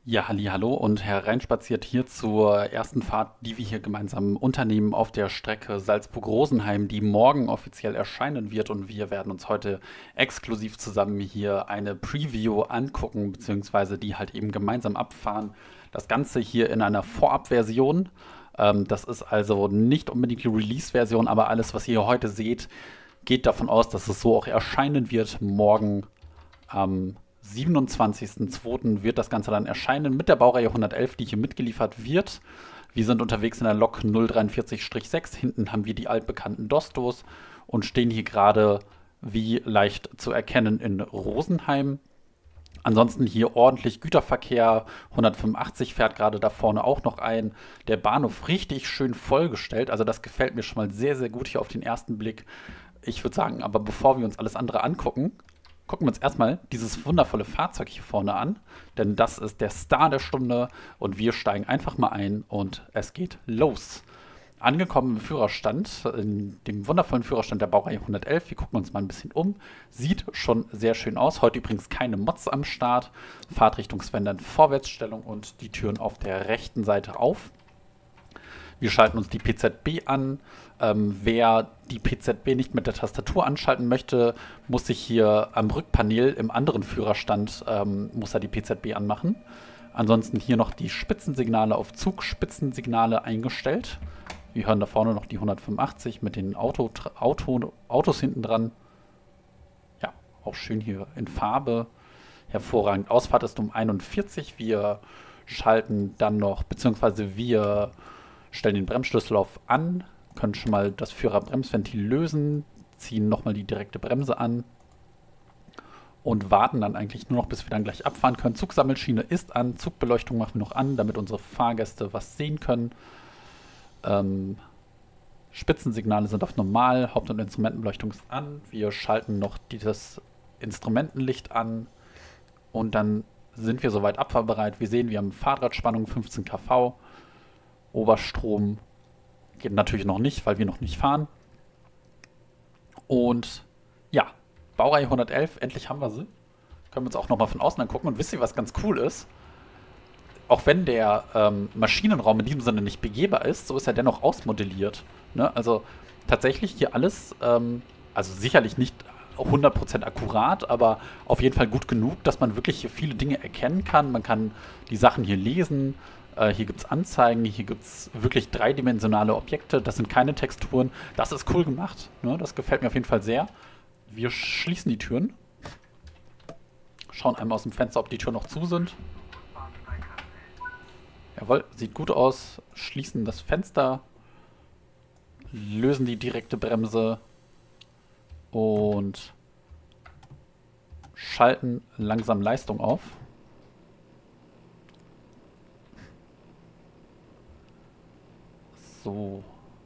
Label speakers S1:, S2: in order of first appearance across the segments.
S1: Ja, hallo und hereinspaziert hier zur ersten Fahrt, die wir hier gemeinsam unternehmen auf der Strecke Salzburg-Rosenheim, die morgen offiziell erscheinen wird. Und wir werden uns heute exklusiv zusammen hier eine Preview angucken, beziehungsweise die halt eben gemeinsam abfahren. Das Ganze hier in einer Vorabversion. Das ist also nicht unbedingt die Release-Version, aber alles, was ihr heute seht, geht davon aus, dass es so auch erscheinen wird morgen am 27.02. wird das Ganze dann erscheinen mit der Baureihe 111, die hier mitgeliefert wird. Wir sind unterwegs in der Lok 043-6. Hinten haben wir die altbekannten Dostos und stehen hier gerade, wie leicht zu erkennen, in Rosenheim. Ansonsten hier ordentlich Güterverkehr. 185 fährt gerade da vorne auch noch ein. Der Bahnhof richtig schön vollgestellt. Also das gefällt mir schon mal sehr, sehr gut hier auf den ersten Blick. Ich würde sagen, aber bevor wir uns alles andere angucken, gucken wir uns erstmal dieses wundervolle Fahrzeug hier vorne an, denn das ist der Star der Stunde und wir steigen einfach mal ein und es geht los. Angekommen im Führerstand, in dem wundervollen Führerstand der Baureihe 111. Wir gucken uns mal ein bisschen um. Sieht schon sehr schön aus. Heute übrigens keine Mods am Start. Fahrtrichtungswende in Vorwärtsstellung und die Türen auf der rechten Seite auf. Wir schalten uns die PZB an. Wer die PZB nicht mit der Tastatur anschalten möchte, muss sich hier am Rückpanel im anderen Führerstand muss er die PZB anmachen. Ansonsten hier noch die Spitzensignale auf Zugspitzensignale eingestellt. Wir hören da vorne noch die 185 mit den Autos hinten dran. Ja, auch schön hier in Farbe. Hervorragend. Ausfahrt ist um 41. Wir schalten dann noch, beziehungsweise wir stellen den Bremsschlüssel auf an, können schon mal das Führerbremsventil lösen, ziehen nochmal die direkte Bremse an und warten dann eigentlich nur noch, bis wir dann gleich abfahren können. Zugsammelschiene ist an, Zugbeleuchtung machen wir noch an, damit unsere Fahrgäste was sehen können. Spitzensignale sind auf normal, Haupt- und Instrumentenbeleuchtung ist an. Wir schalten noch das Instrumentenlicht an und dann sind wir soweit abfahrbereit. Wir sehen, wir haben Fahrradspannung 15 kV. Oberstrom geht natürlich noch nicht, weil wir noch nicht fahren. Und ja, Baureihe 111, endlich haben wir sie. Können wir uns auch nochmal von außen angucken. Und wisst ihr, was ganz cool ist? Auch wenn der Maschinenraum in diesem Sinne nicht begehbar ist, so ist er dennoch ausmodelliert. Ne? Also tatsächlich hier alles, also sicherlich nicht 100% akkurat, aber auf jeden Fall gut genug, dass man wirklich hier viele Dinge erkennen kann. Man kann die Sachen hier lesen. Hier gibt es Anzeigen, hier gibt es wirklich dreidimensionale Objekte. Das sind keine Texturen. Das ist cool gemacht. Ne? Das gefällt mir auf jeden Fall sehr. Wir schließen die Türen. Schauen einmal aus dem Fenster, ob die Türen noch zu sind. Jawohl, sieht gut aus. Schließen das Fenster. Lösen die direkte Bremse. Und schalten langsam Leistung auf. So.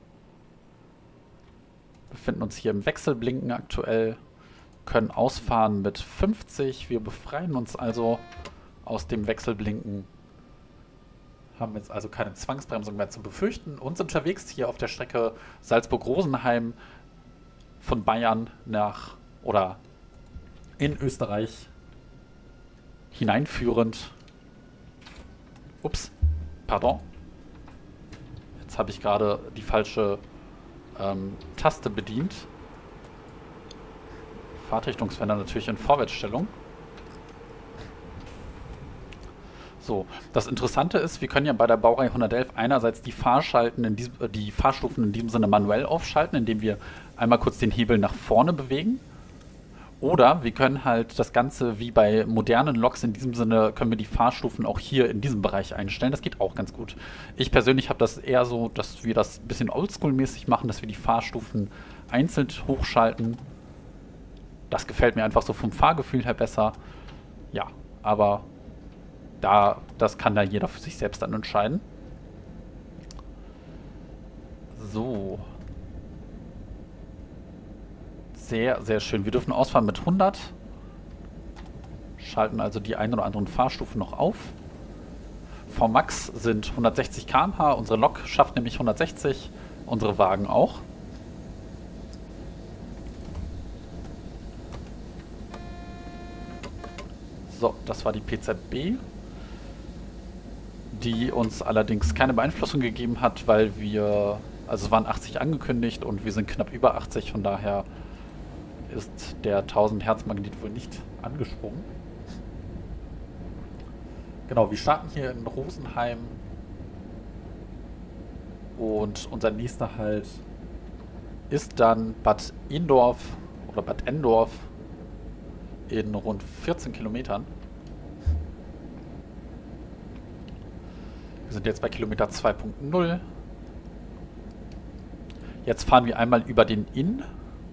S1: Befinden uns hier im Wechselblinken aktuell. Können ausfahren mit 50. Wir befreien uns also aus dem Wechselblinken. Haben jetzt also keine Zwangsbremsung mehr zu befürchten. Und sind unterwegs hier auf der Strecke Salzburg-Rosenheim von Bayern nach oder in Österreich hineinführend. Ups, pardon. Jetzt habe ich gerade die falsche Taste bedient. Fahrtrichtungswender natürlich in Vorwärtsstellung. So, das Interessante ist, wir können ja bei der Baureihe 111 einerseits die Fahrstufen in diesem Sinne manuell aufschalten, indem wir einmal kurz den Hebel nach vorne bewegen. Oder wir können halt das Ganze wie bei modernen Loks in diesem Sinne, können wir die Fahrstufen auch hier in diesem Bereich einstellen. Das geht auch ganz gut. Ich persönlich habe das eher so, dass wir das ein bisschen oldschool-mäßig machen, dass wir die Fahrstufen einzeln hochschalten. Das gefällt mir einfach so vom Fahrgefühl her besser. Ja, aber das kann da jeder für sich selbst dann entscheiden. So. Sehr, sehr schön. Wir dürfen ausfahren mit 100. Schalten also die ein oder anderen Fahrstufen noch auf. Vmax sind 160 km/h. Unsere Lok schafft nämlich 160. Unsere Wagen auch. So, das war die PZB. die uns allerdings keine Beeinflussung gegeben hat, weil wir, also es waren 80 angekündigt und wir sind knapp über 80, von daher ist der 1000 Hertz Magnet wohl nicht angesprungen. Genau, wir starten hier in Rosenheim und unser nächster Halt ist dann Bad Endorf oder Bad Endorf in rund 14 Kilometern. Wir sind jetzt bei Kilometer 2.0. Jetzt fahren wir einmal über den Inn.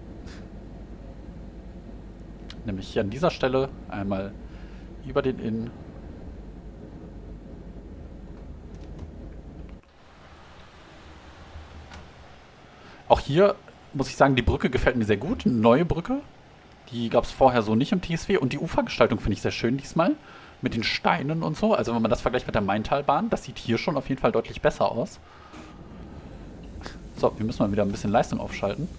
S1: Nämlich hier an dieser Stelle einmal über den Inn. Auch hier muss ich sagen, die Brücke gefällt mir sehr gut. Eine neue Brücke. Die gab es vorher so nicht im TSW. Und die Ufergestaltung finde ich sehr schön diesmal. Mit den Steinen und so. Also wenn man das vergleicht mit der Maintalbahn, das sieht hier schon auf jeden Fall deutlich besser aus. So, wir müssen mal wieder ein bisschen Leistung aufschalten.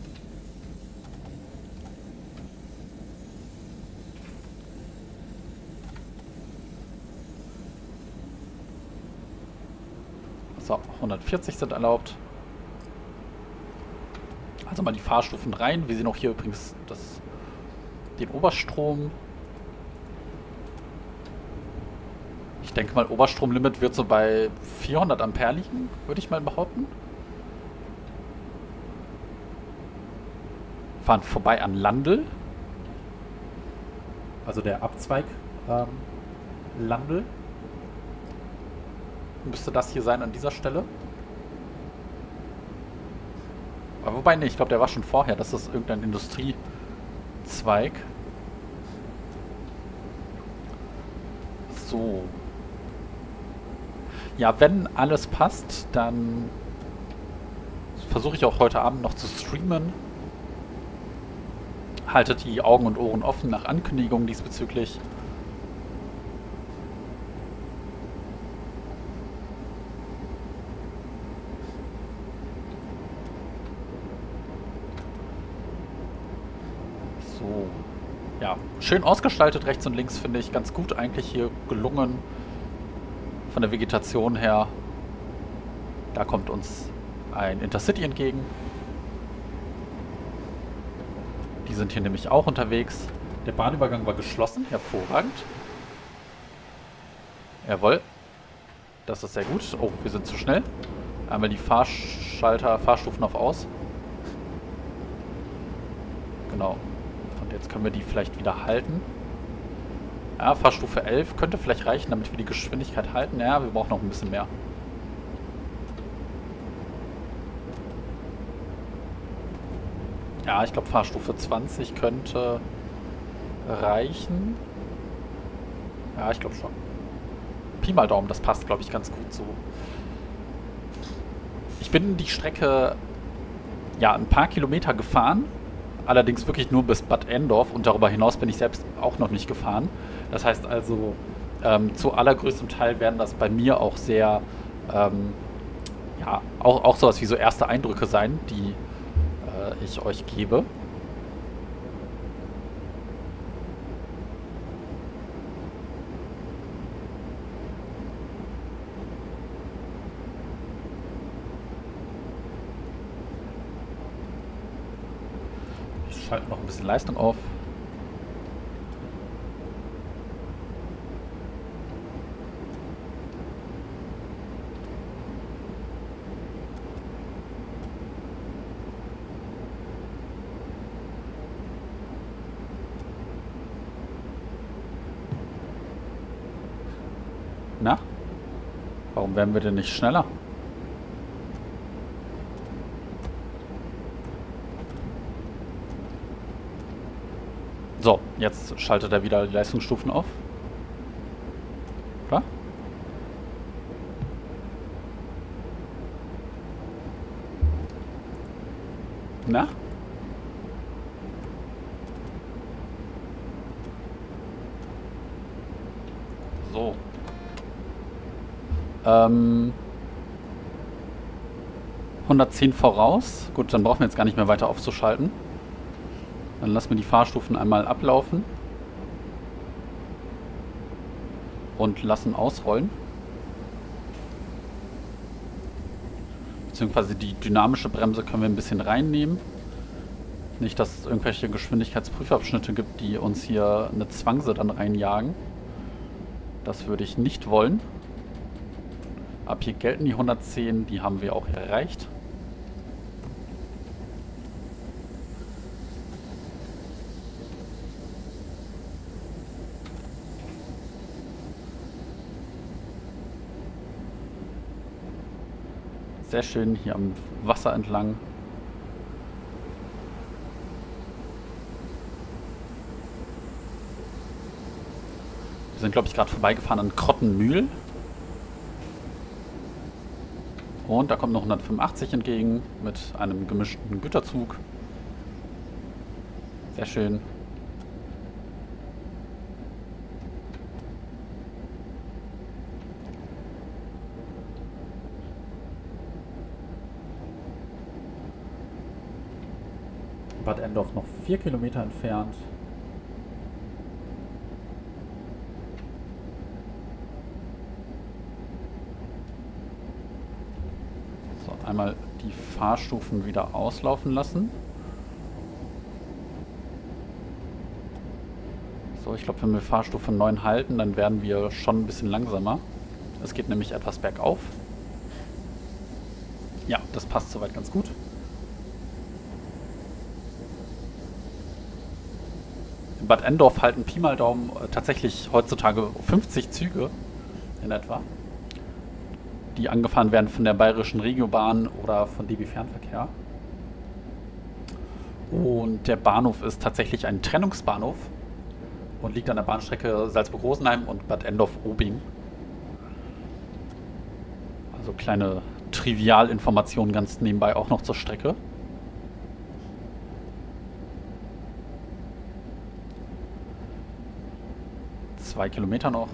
S1: So, 140 sind erlaubt. Also mal die Fahrstufen rein. Wir sehen auch hier übrigens den Oberstrom. Ich denke mal, Oberstromlimit wird so bei 400 Ampere liegen, würde ich mal behaupten. Fahren vorbei an Landl. Also der Abzweig Landl. Müsste das hier sein an dieser Stelle. Aber wobei, ne, ich glaube, der war schon vorher. Das ist irgendein Industriezweig. So. Ja, wenn alles passt, dann versuche ich auch heute Abend noch zu streamen. Haltet die Augen und Ohren offen nach Ankündigungen diesbezüglich. So. Ja, schön ausgestaltet rechts und links, finde ich ganz gut eigentlich hier gelungen. Von der Vegetation her. Da kommt uns ein Intercity entgegen. Die sind hier nämlich auch unterwegs. Der Bahnübergang war geschlossen. Hervorragend. Jawohl. Das ist sehr gut. Oh, wir sind zu schnell. Einmal die Fahrstufen auf Aus. Genau. Und jetzt können wir die vielleicht wieder halten. Ja, Fahrstufe 11 könnte vielleicht reichen, damit wir die Geschwindigkeit halten. Ja, wir brauchen noch ein bisschen mehr. Ja, ich glaube Fahrstufe 20 könnte reichen. Ja, ich glaube schon. Pi mal Daumen, das passt, glaube ich, ganz gut so. Ich bin die Strecke ja ein paar Kilometer gefahren. Allerdings wirklich nur bis Bad Endorf und darüber hinaus bin ich selbst auch noch nicht gefahren. Das heißt also, zu allergrößtem Teil werden das bei mir auch sehr, ja, auch sowas wie so erste Eindrücke sein, die ich euch gebe. Ich schalte noch ein bisschen Leistung auf. Na? Warum werden wir denn nicht schneller? So, jetzt schaltet er wieder die Leistungsstufen auf. Klar? Na? So. 110 voraus. Gut, dann brauchen wir jetzt gar nicht mehr weiter aufzuschalten. Dann lassen wir die Fahrstufen einmal ablaufen. Und lassen ausrollen. beziehungsweise die dynamische Bremse können wir ein bisschen reinnehmen. Nicht, dass es irgendwelche Geschwindigkeitsprüfabschnitte gibt, die uns hier eine Zwangse dann reinjagen. Das würde ich nicht wollen. Ab hier gelten die 110, die haben wir auch erreicht. Sehr schön hier am Wasser entlang. Wir sind, glaube ich, gerade vorbeigefahren an Krottenmühl. Und da kommt noch 185 entgegen mit einem gemischten Güterzug. Sehr schön. Bad Endorf noch 4 Kilometer entfernt. So, einmal die Fahrstufen wieder auslaufen lassen. So, ich glaube, wenn wir Fahrstufe 9 halten, dann werden wir schon ein bisschen langsamer. Es geht nämlich etwas bergauf. Ja, das passt soweit ganz gut. In Bad Endorf halten Pi mal Daumen tatsächlich heutzutage 50 Züge in etwa, die angefahren werden von der Bayerischen Regiobahn oder von DB Fernverkehr. Und der Bahnhof ist tatsächlich ein Trennungsbahnhof und liegt an der Bahnstrecke Salzburg-Rosenheim und Bad Endorf-Obing. Also kleine Trivialinformationen ganz nebenbei auch noch zur Strecke. Zwei Kilometer noch.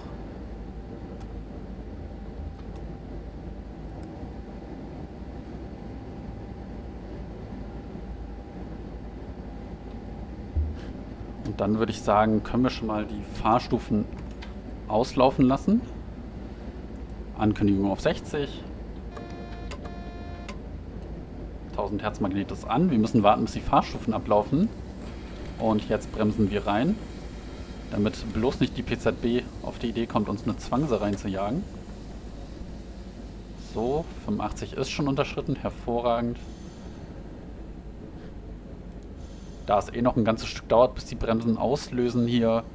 S1: Und dann würde ich sagen, können wir schon mal die Fahrstufen auslaufen lassen. Ankündigung auf 60. 1000 Hertz Magnet ist an. Wir müssen warten, bis die Fahrstufen ablaufen. Und jetzt bremsen wir rein, damit bloß nicht die PZB auf die Idee kommt, uns eine Zwangse reinzujagen. So, 85 ist schon unterschritten, hervorragend. Da es eh noch ein ganzes Stück dauert, bis die Bremsen auslösen hier,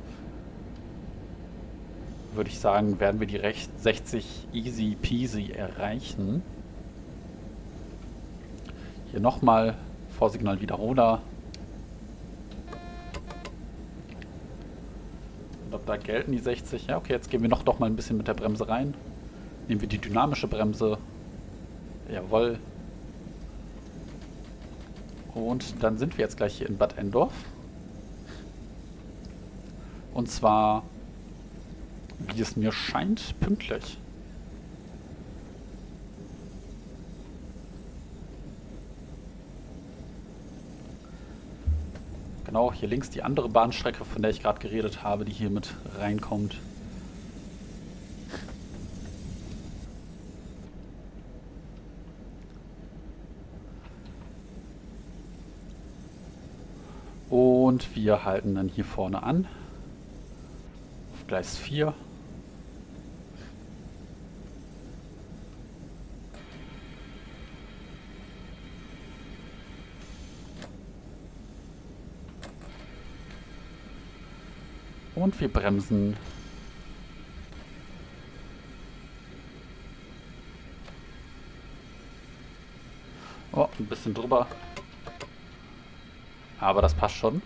S1: würde ich sagen, werden wir die 60 easy peasy erreichen. Hier nochmal Vorsignal Wiederholer. Und ab da gelten die 60. Ja, okay, jetzt gehen wir doch mal ein bisschen mit der Bremse rein. Nehmen wir die dynamische Bremse. Jawohl. Und dann sind wir jetzt gleich hier in Bad Endorf. Und zwar, wie es mir scheint, pünktlich. Genau, hier links die andere Bahnstrecke, von der ich gerade geredet habe, die hier mit reinkommt. Und wir halten dann hier vorne an. Auf Gleis 4. Und wir bremsen. Oh, ein bisschen drüber. Aber das passt schon.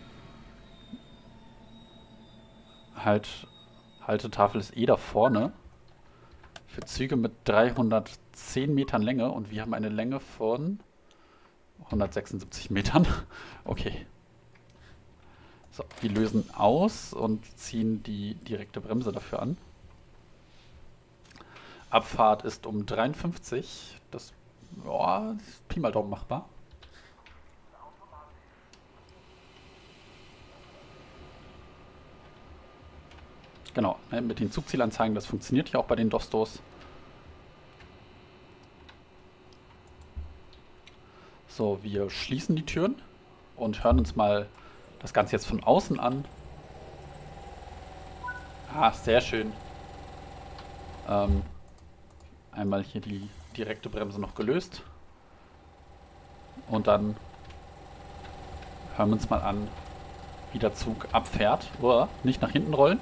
S1: Haltetafel ist eh da vorne. Für Züge mit 310 Metern Länge. Und wir haben eine Länge von 176 Metern. Okay. So, wir lösen aus und ziehen die direkte Bremse dafür an. Abfahrt ist um 53. Das ist Pi mal Daumen machbar. Genau, mit den Zugzielanzeigen, das funktioniert ja auch bei den Dostos. So, wir schließen die Türen und hören uns mal das Ganze jetzt von außen an. Ah, sehr schön. Einmal hier die direkte Bremse noch gelöst. Und dann hören wir uns mal an, wie der Zug abfährt. Nicht nach hinten rollen.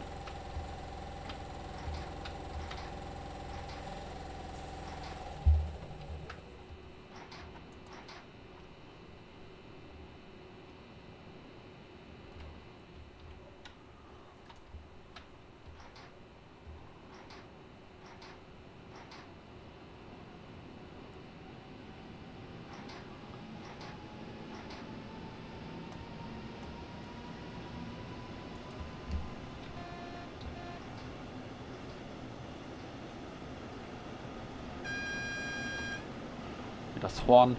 S1: Das Horn.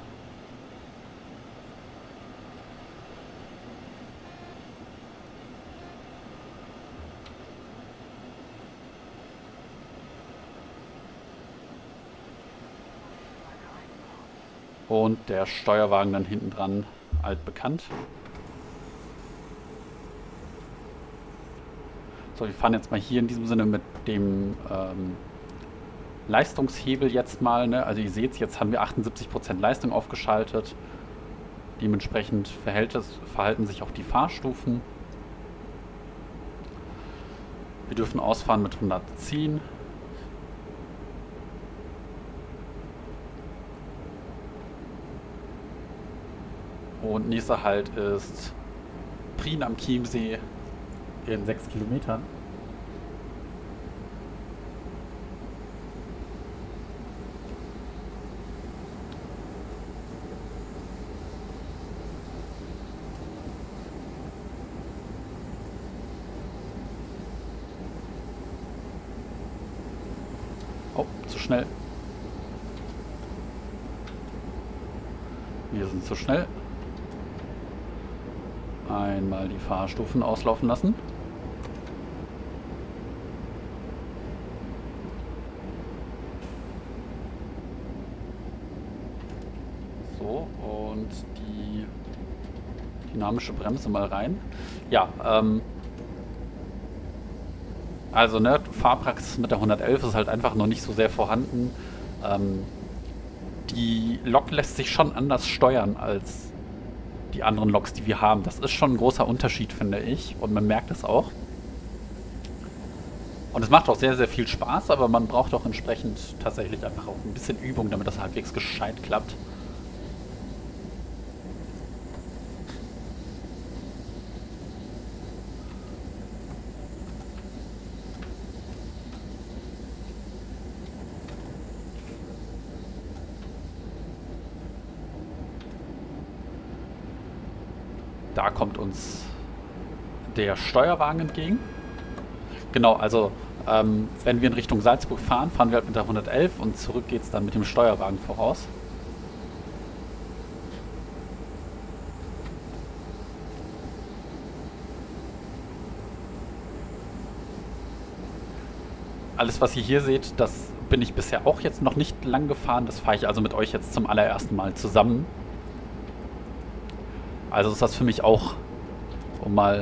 S1: Und der Steuerwagen dann hinten dran, altbekannt. So, wir fahren jetzt mal hier in diesem Sinne mit dem Leistungshebel jetzt mal, ne? Also ihr seht, jetzt haben wir 78% Leistung aufgeschaltet. Dementsprechend verhalten sich auch die Fahrstufen. Wir dürfen ausfahren mit 110. Und nächster Halt ist Prien am Chiemsee in 6 Kilometern. Oh, zu schnell. Wir sind zu schnell. Einmal die Fahrstufen auslaufen lassen. So, und die dynamische Bremse mal rein. Ja, also ne, Fahrpraxis mit der 111 ist halt einfach noch nicht so sehr vorhanden. Die Lok lässt sich schon anders steuern als die anderen Loks, die wir haben. Das ist schon ein großer Unterschied, finde ich. Und man merkt es auch. Und es macht auch sehr, sehr viel Spaß, aber man braucht auch entsprechend tatsächlich einfach auch ein bisschen Übung, damit das halbwegs gescheit klappt. Da kommt uns der Steuerwagen entgegen. Genau, also wenn wir in Richtung Salzburg fahren, fahren wir halt mit der 111 und zurück geht es dann mit dem Steuerwagen voraus. Alles, was ihr hier seht, das bin ich bisher auch jetzt noch nicht lang gefahren. Das fahre ich also mit euch jetzt zum allerersten Mal zusammen. Also ist das für mich auch, um mal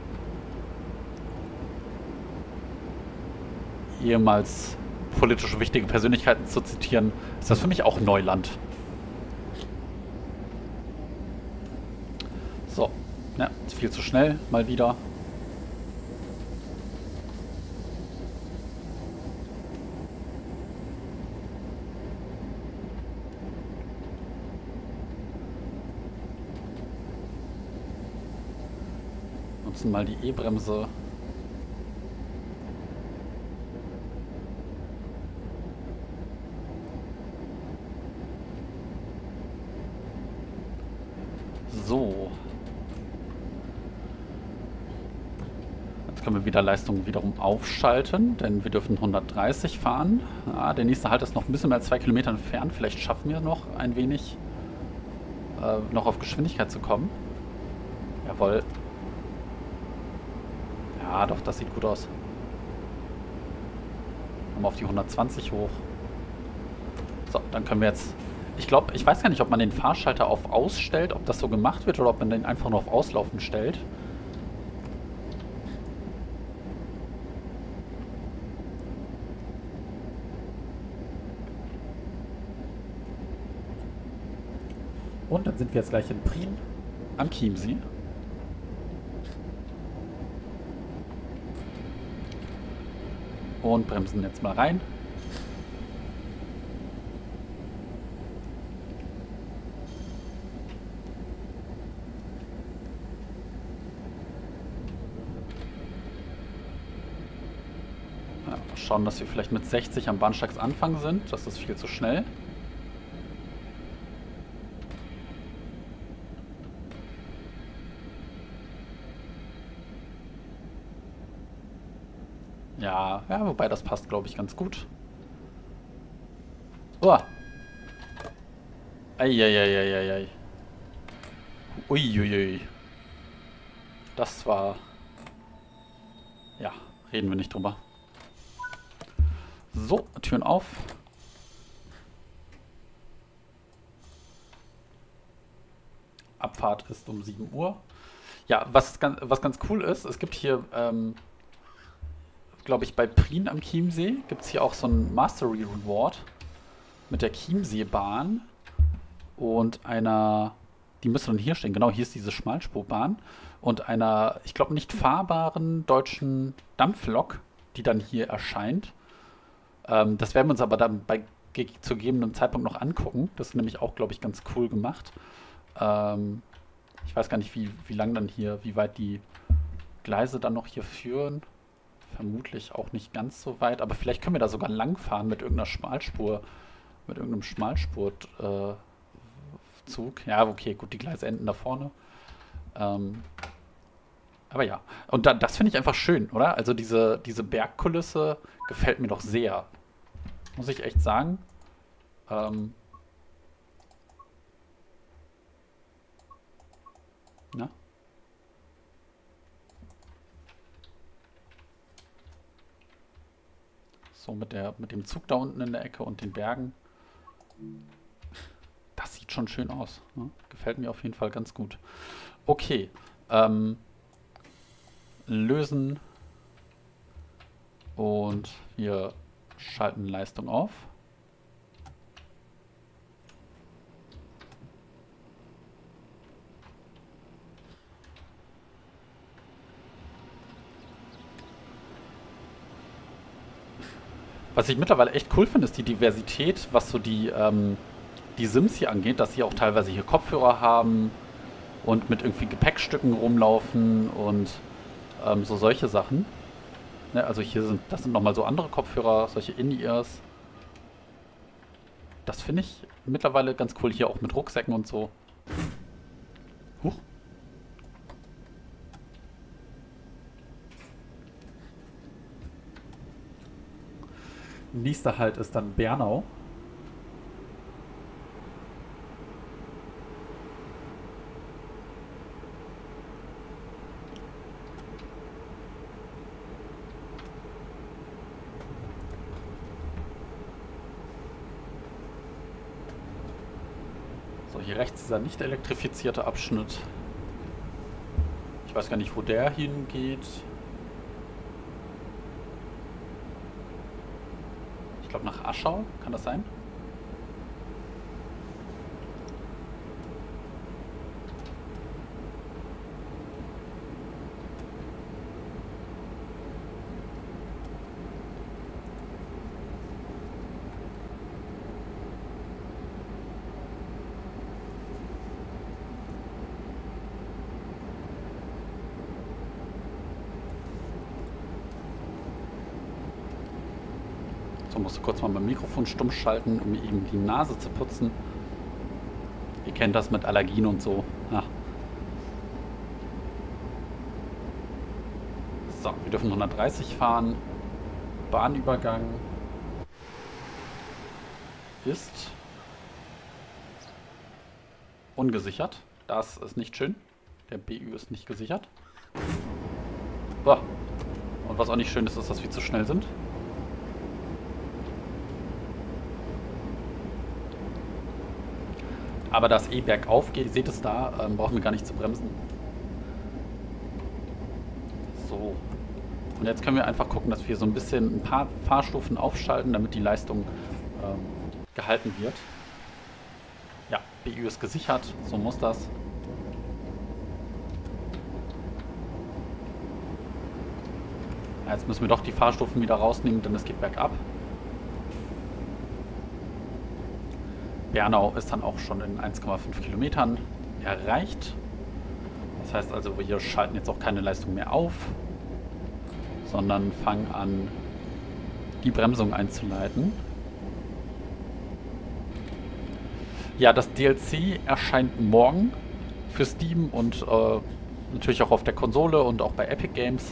S1: ehemals politisch wichtige Persönlichkeiten zu zitieren, ist das für mich auch Neuland. So, ja, ist viel zu schnell, mal wieder. Nutzen mal die E-Bremse. So. Jetzt können wir wieder Leistung wiederum aufschalten, denn wir dürfen 130 fahren. Ah, der nächste Halt ist noch ein bisschen mehr als 2 Kilometer entfernt. Vielleicht schaffen wir noch ein wenig noch auf Geschwindigkeit zu kommen. Jawohl. Ja, doch, das sieht gut aus. Kommen wir auf die 120 hoch. So, dann können wir jetzt Ich glaube, ich weiß gar nicht, ob man den Fahrschalter auf Aus stellt, ob das so gemacht wird oder ob man den einfach nur auf Auslaufen stellt. Und dann sind wir jetzt gleich in Prien am Chiemsee. Und bremsen jetzt mal rein. Ja, schauen, dass wir vielleicht mit 60 am Bahnsteigsanfang sind. Das ist viel zu schnell. Ja, ja, wobei das passt, glaube ich, ganz gut. Oh. Eieieiei. Uiuiui. Das war... Ja, reden wir nicht drüber. So, Türen auf. Abfahrt ist um 7 Uhr. Ja, was ganz cool ist, es gibt hier... glaube ich, bei Prien am Chiemsee gibt es hier auch so ein Mastery Reward mit der Chiemseebahn und einer, die müsste dann hier stehen, genau, hier ist diese Schmalspurbahn und einer, ich glaube, nicht fahrbaren deutschen Dampflok, die dann hier erscheint. Das werden wir uns aber dann zu gegebenem Zeitpunkt noch angucken. Das ist nämlich auch, glaube ich, ganz cool gemacht. Ich weiß gar nicht, wie lang dann hier, wie weit die Gleise dann noch hier führen. Vermutlich auch nicht ganz so weit, aber vielleicht können wir da sogar langfahren mit irgendeiner Schmalspur, mit irgendeinem Schmalspurzug. Ja, okay, gut, die Gleise enden da vorne. Aber ja, und das finde ich einfach schön, oder? Also diese Bergkulisse gefällt mir doch sehr. Muss ich echt sagen. Na? So mit dem Zug da unten in der Ecke und den Bergen. Das sieht schon schön aus. Ne? Gefällt mir auf jeden Fall ganz gut. Okay. Lösen. Und wir schalten Leistung auf. Was ich mittlerweile echt cool finde, ist die Diversität, was so die Sims hier angeht, dass sie auch teilweise hier Kopfhörer haben und mit irgendwie Gepäckstücken rumlaufen und so solche Sachen. Ne, also das sind nochmal so andere Kopfhörer, solche In-Ears. Das finde ich mittlerweile ganz cool, hier auch mit Rucksäcken und so. Huch. Nächster Halt ist dann Bernau. So, hier rechts dieser nicht elektrifizierte Abschnitt. Ich weiß gar nicht, wo der hingeht. Ich glaube nach Aschau, kann das sein? So, musste kurz mal mein Mikrofon stumm schalten, um eben die Nase zu putzen. Ihr kennt das mit Allergien und so. Ja. So, wir dürfen 130 fahren. Bahnübergang ist ungesichert. Das ist nicht schön. Der BÜ ist nicht gesichert. Boah. Und was auch nicht schön ist, ist, dass wir zu schnell sind. Aber da es eh bergauf geht, ihr seht es da, brauchen wir gar nicht zu bremsen. So. Und jetzt können wir einfach gucken, dass wir so ein bisschen ein paar Fahrstufen aufschalten, damit die Leistung gehalten wird. Ja, BÜ ist gesichert, so muss das. Ja, jetzt müssen wir doch die Fahrstufen wieder rausnehmen, denn es geht bergab. Bernau ist dann auch schon in 1,5 Kilometern erreicht. Das heißt also, wir schalten jetzt auch keine Leistung mehr auf, sondern fangen an, die Bremsung einzuleiten. Ja, das DLC erscheint morgen für Steam und natürlich auch auf der Konsole und auch bei Epic Games.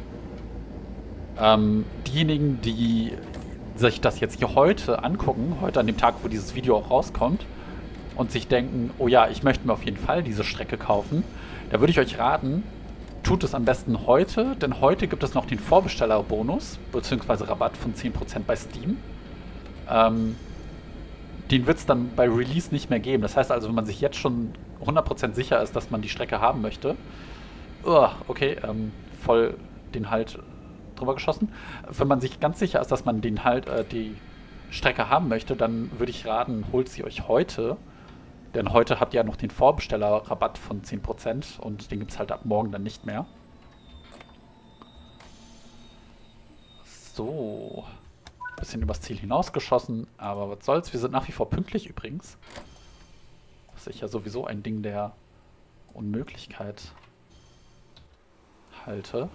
S1: Diejenigen, die sich das jetzt hier heute angucken, heute an dem Tag, wo dieses Video auch rauskommt, und sich denken, oh ja, ich möchte mir auf jeden Fall diese Strecke kaufen, da würde ich euch raten, tut es am besten heute, denn heute gibt es noch den Vorbestellerbonus, beziehungsweise Rabatt von 10% bei Steam. Den wird es dann bei Release nicht mehr geben. Das heißt also, wenn man sich jetzt schon 100% sicher ist, dass man die Strecke haben möchte, okay, voll den Halt drüber geschossen. Wenn man sich ganz sicher ist, dass man den halt die Strecke haben möchte, dann würde ich raten, holt sie euch heute. Denn heute habt ihr ja noch den Vorbestellerrabatt von 10% und den gibt es halt ab morgen dann nicht mehr. So. Bisschen übers Ziel hinausgeschossen, aber was soll's. Wir sind nach wie vor pünktlich übrigens. Was ich ja sowieso ein Ding der Unmöglichkeit halte.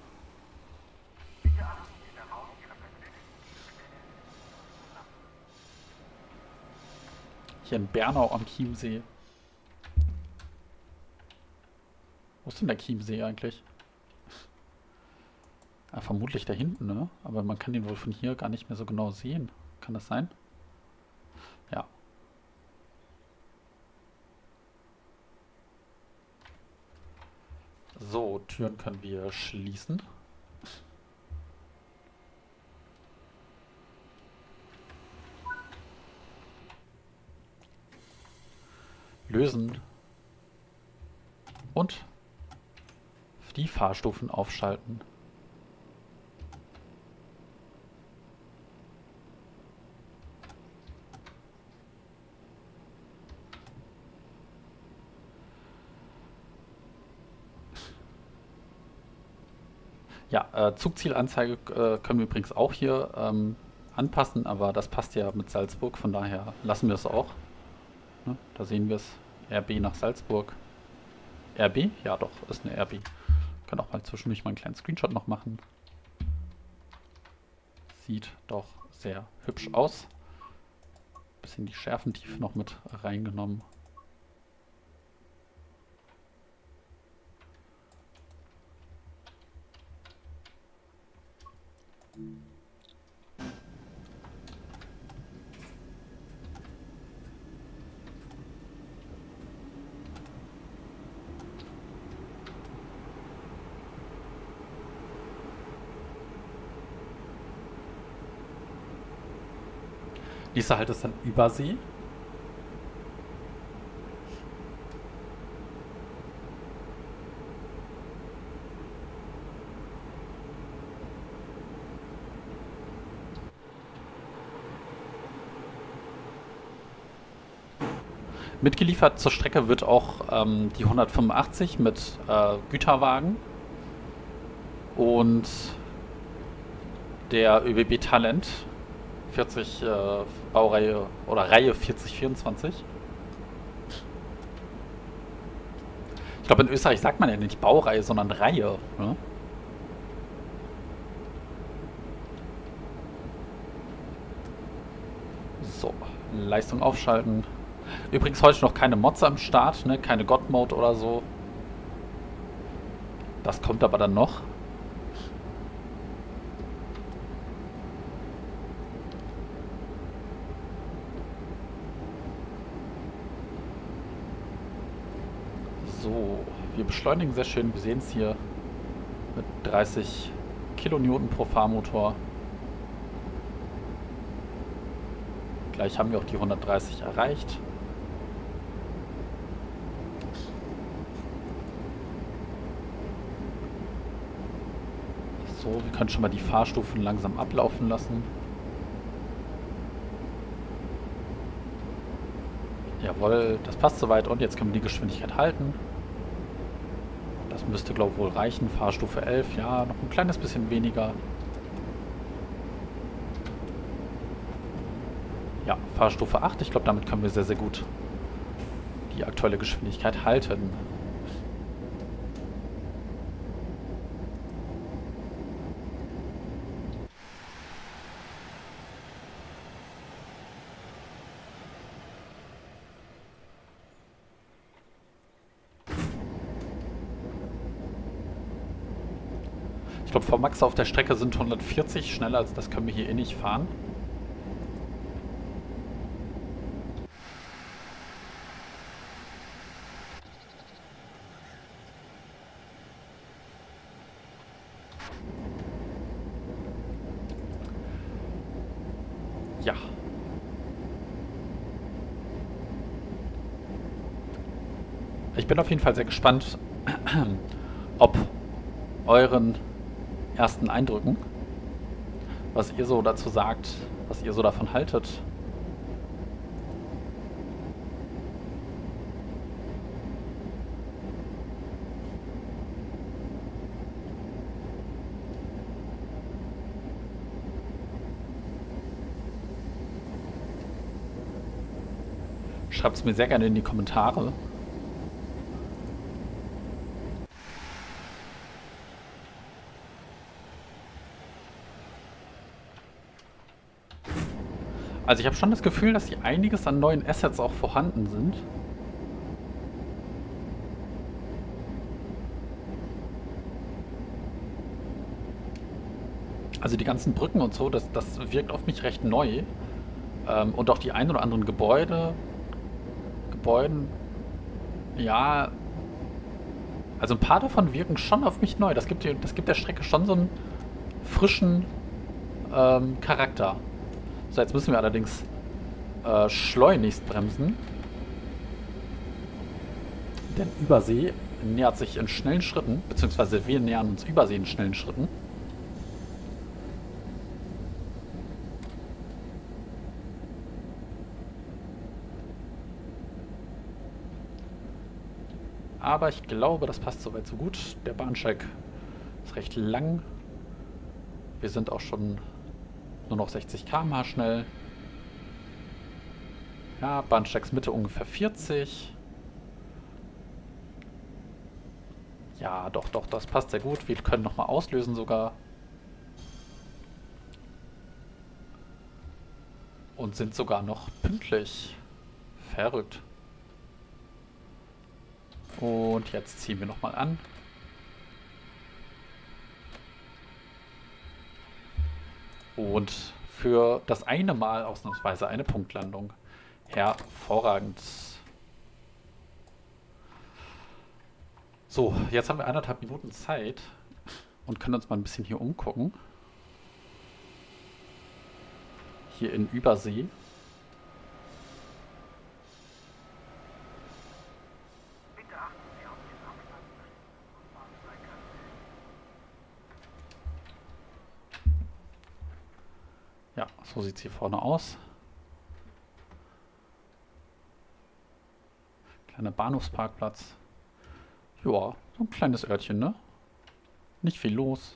S1: Hier in Bernau am Chiemsee. Wo ist denn der Chiemsee eigentlich? Ja, vermutlich da hinten, ne? Aber man kann den wohl von hier gar nicht mehr so genau sehen. Kann das sein? Ja. So, Türen können wir schließen. Lösen. Und die Fahrstufen aufschalten. Ja, Zugzielanzeige können wir übrigens auch hier anpassen, aber das passt ja mit Salzburg, von daher lassen wir es auch. Ne? Da sehen wir es, RB nach Salzburg. RB? Ja doch, ist eine RB. Kann auch mal zwischendurch mal einen kleinen Screenshot noch machen. Sieht doch sehr hübsch aus. Bisschen die Schärfentiefe noch mit reingenommen. Nächster Halt ist dann Übersee. Mitgeliefert zur Strecke wird auch die 185 mit Güterwagen und der ÖBB Talent 40 Baureihe oder Reihe 4024. Ich glaube, in Österreich sagt man ja nicht Baureihe, sondern Reihe. Ne? So, Leistung aufschalten. Übrigens heute noch keine Mods am Start, ne? Keine God-Mode oder so. Das kommt aber dann noch. So, wir beschleunigen sehr schön. Wir sehen es hier mit 30 Kilonewton pro Fahrmotor. Gleich haben wir auch die 130 erreicht. So, wir können schon mal die Fahrstufen langsam ablaufen lassen. Jawohl, das passt soweit und jetzt können wir die Geschwindigkeit halten. Das müsste, glaube ich, wohl reichen. Fahrstufe 11, ja, noch ein kleines bisschen weniger. Ja, Fahrstufe 8, ich glaube, damit können wir sehr, sehr gut die aktuelle Geschwindigkeit halten. Ich glaube, Max auf der Strecke sind 140. Schneller als das können wir hier eh nicht fahren. Ja. Ich bin auf jeden Fall sehr gespannt, ob euren ersten Eindrücken, was ihr so dazu sagt, was ihr so davon haltet. Schreibt es mir sehr gerne in die Kommentare. Also ich habe schon das Gefühl, dass hier einiges an neuen Assets auch vorhanden sind. Also die ganzen Brücken und so, das wirkt auf mich recht neu. Und auch die ein oder anderen Gebäuden, ja, also ein paar davon wirken schon auf mich neu. Das gibt der Strecke schon so einen frischen Charakter. So, jetzt müssen wir allerdings schleunigst bremsen. Denn Übersee nähert sich in schnellen Schritten, beziehungsweise wir nähern uns Übersee in schnellen Schritten. Aber ich glaube, das passt soweit so gut. Der Bahnsteig ist recht lang. Wir sind auch schon nur noch 60 km/h schnell. Ja, Bahnsteigsmitte ungefähr 40. Ja, doch, das passt sehr gut. Wir können nochmal auslösen sogar. Und sind sogar noch pünktlich. Verrückt. Und jetzt ziehen wir nochmal an. Und für das eine Mal ausnahmsweise eine Punktlandung. Hervorragend. So, jetzt haben wir 1,5 Minuten Zeit und können uns mal ein bisschen hier umgucken. Hier in Übersee. Ja, so sieht es hier vorne aus. Kleiner Bahnhofsparkplatz. Ja, so ein kleines Örtchen, ne? Nicht viel los.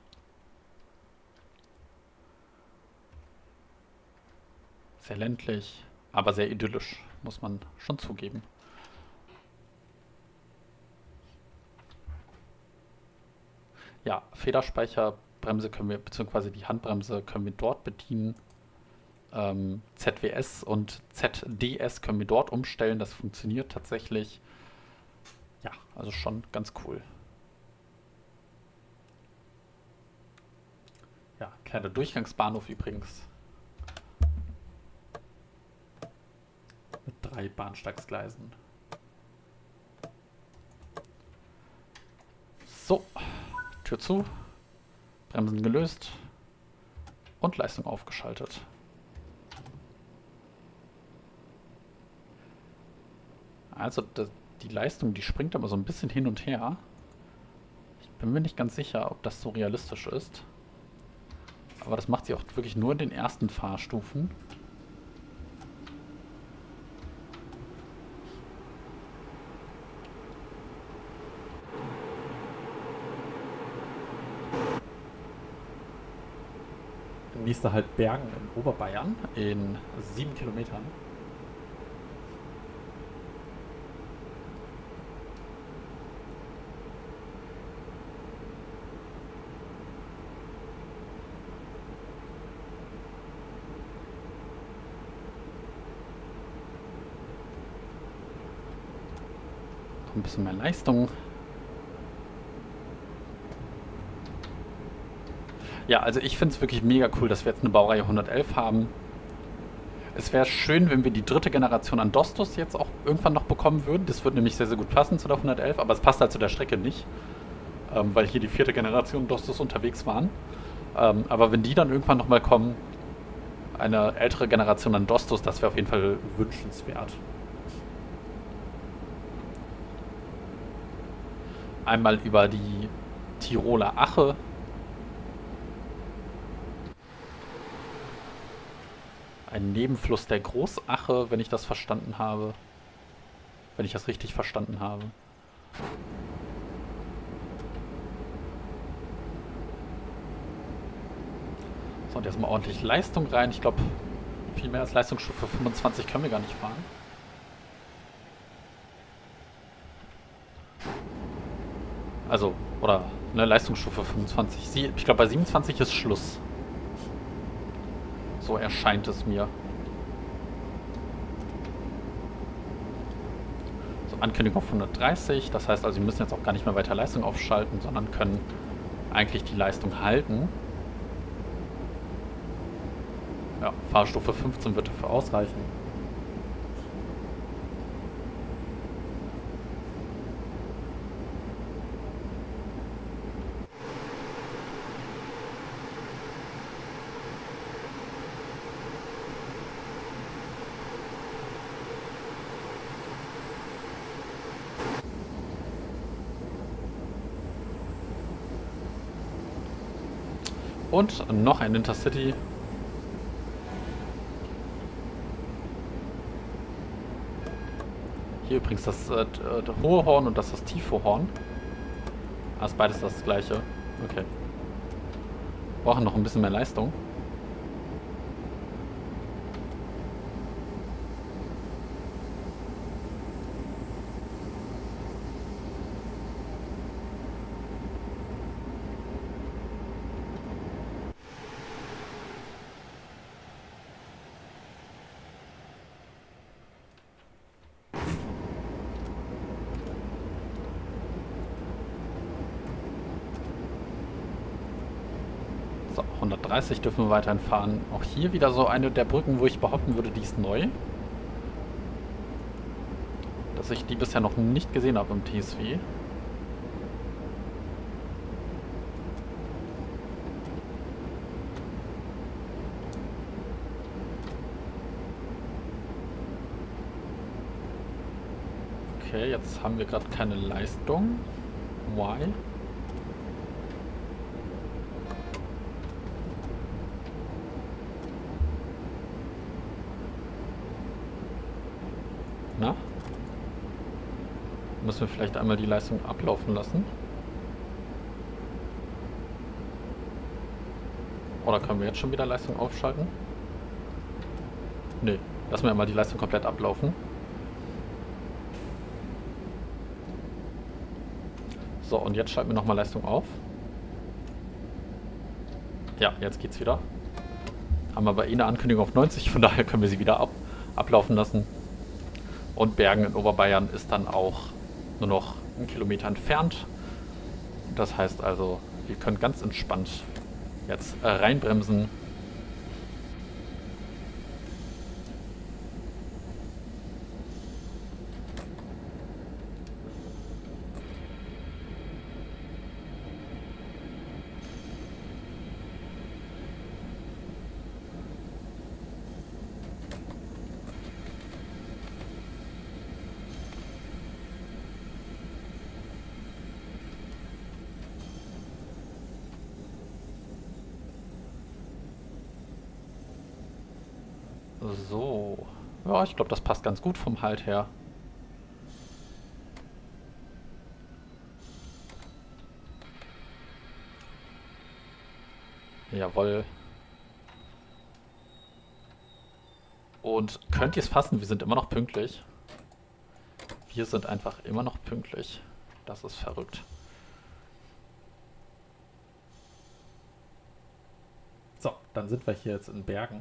S1: Sehr ländlich, aber sehr idyllisch, muss man schon zugeben. Ja, Federspeicherbremse können wir, beziehungsweise die Handbremse können wir dort bedienen. ZWS und ZDS können wir dort umstellen, das funktioniert tatsächlich. Ja, also schon ganz cool. Ja, kleiner Durchgangsbahnhof übrigens. Mit 3 Bahnsteigsgleisen. So, Tür zu, Bremsen gelöst und Leistung aufgeschaltet. Also die Leistung, die springt aber so ein bisschen hin und her. Ich Bin mir nicht ganz sicher, ob das so realistisch ist. Aber das macht sie auch wirklich nur in den ersten Fahrstufen. Nächste halt Bergen in Oberbayern in 7 Kilometern. Noch ein bisschen mehr Leistung. Ja, also ich finde es wirklich mega cool, dass wir jetzt eine Baureihe 111 haben. Es wäre schön, wenn wir die dritte Generation an Dostos jetzt auch irgendwann noch bekommen würden. Das würde nämlich sehr, sehr gut passen zu der 111, aber es passt halt zu der Strecke nicht, weil hier die vierte Generation Dostos unterwegs waren. Aber wenn die dann irgendwann nochmal kommen, eine ältere Generation an Dostos, das wäre auf jeden Fall wünschenswert. Einmal über die Tiroler Ache. Ein Nebenfluss der Großache, wenn ich das verstanden habe. Wenn ich das richtig verstanden habe. So, und jetzt mal ordentlich Leistung rein. Ich glaube, viel mehr als Leistungsstufe 25 können wir gar nicht fahren. Also, oder eine Leistungsstufe 25. Ich glaube, bei 27 ist Schluss. So erscheint es mir. So, Ankündigung auf 130. Das heißt also, wir müssen jetzt auch gar nicht mehr weiter Leistung aufschalten, sondern können eigentlich die Leistung halten. Ja, Fahrstufe 15 wird dafür ausreichen. Und noch ein Intercity. Hier übrigens das hohe Horn und das tiefe Horn. Ah, ist beides das gleiche. Okay. Brauchen noch ein bisschen mehr Leistung. So, 130 dürfen wir weiterhin fahren. Auch hier wieder so eine der Brücken, wo ich behaupten würde, die ist neu. Dass ich die bisher noch nicht gesehen habe im TSW. Okay, jetzt haben wir gerade keine Leistung. Why? Na? Müssen wir vielleicht einmal die Leistung ablaufen lassen? Oder können wir jetzt schon wieder Leistung aufschalten? Nee, lassen wir einmal die Leistung komplett ablaufen. So, und jetzt schalten wir nochmal Leistung auf. Ja, jetzt geht's wieder. Haben wir aber eh eine Ankündigung auf 90, von daher können wir sie wieder ablaufen lassen. Und Bergen in Oberbayern ist dann auch nur noch 1 Kilometer entfernt. Das heißt also, wir können ganz entspannt jetzt reinbremsen. So. Ja, ich glaube, das passt ganz gut vom Halt her. Jawohl. Und könnt ihr es fassen? Wir sind immer noch pünktlich. Wir sind einfach immer noch pünktlich. Das ist verrückt. So, dann sind wir hier jetzt in Bergen.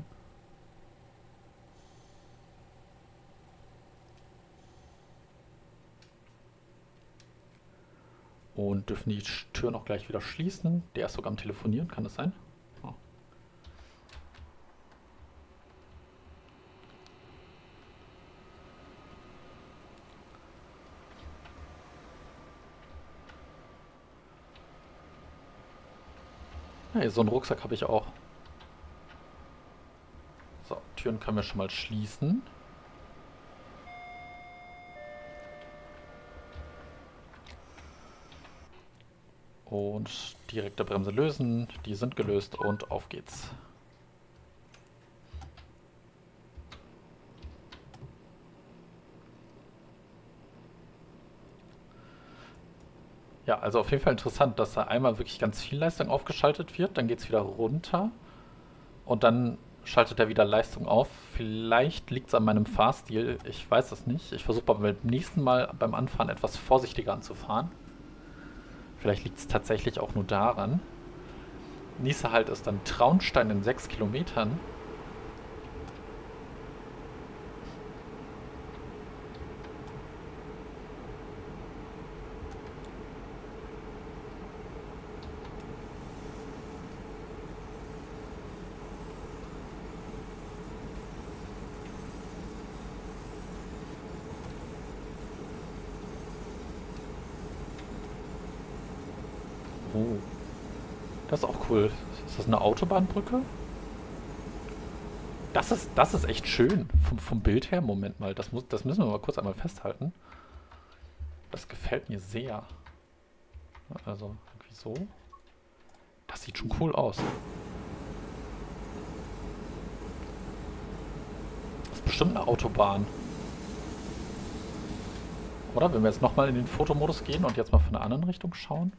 S1: Und dürfen die Türen auch gleich wieder schließen. Der ist sogar am Telefonieren, kann das sein? Oh. Hey, so einen Rucksack habe ich auch. So, Türen können wir schon mal schließen. Und direkte Bremse lösen. Die sind gelöst und auf geht's. Ja, also auf jeden Fall interessant, dass da einmal wirklich ganz viel Leistung aufgeschaltet wird. Dann geht es wieder runter. Und dann schaltet er wieder Leistung auf. Vielleicht liegt es an meinem Fahrstil. Ich weiß es nicht. Ich versuche beim nächsten Mal beim Anfahren etwas vorsichtiger anzufahren. Vielleicht liegt es tatsächlich auch nur daran. Nächster Halt ist dann Traunstein in 6 Kilometern. Oh, das ist auch cool. Ist das eine Autobahnbrücke? Das ist echt schön. Vom Bild her. Moment mal, das müssen wir mal kurz einmal festhalten. Das gefällt mir sehr. Also, irgendwie so. Das sieht schon cool aus. Das ist bestimmt eine Autobahn. Oder? Wenn wir jetzt nochmal in den Fotomodus gehen und jetzt mal von der anderen Richtung schauen.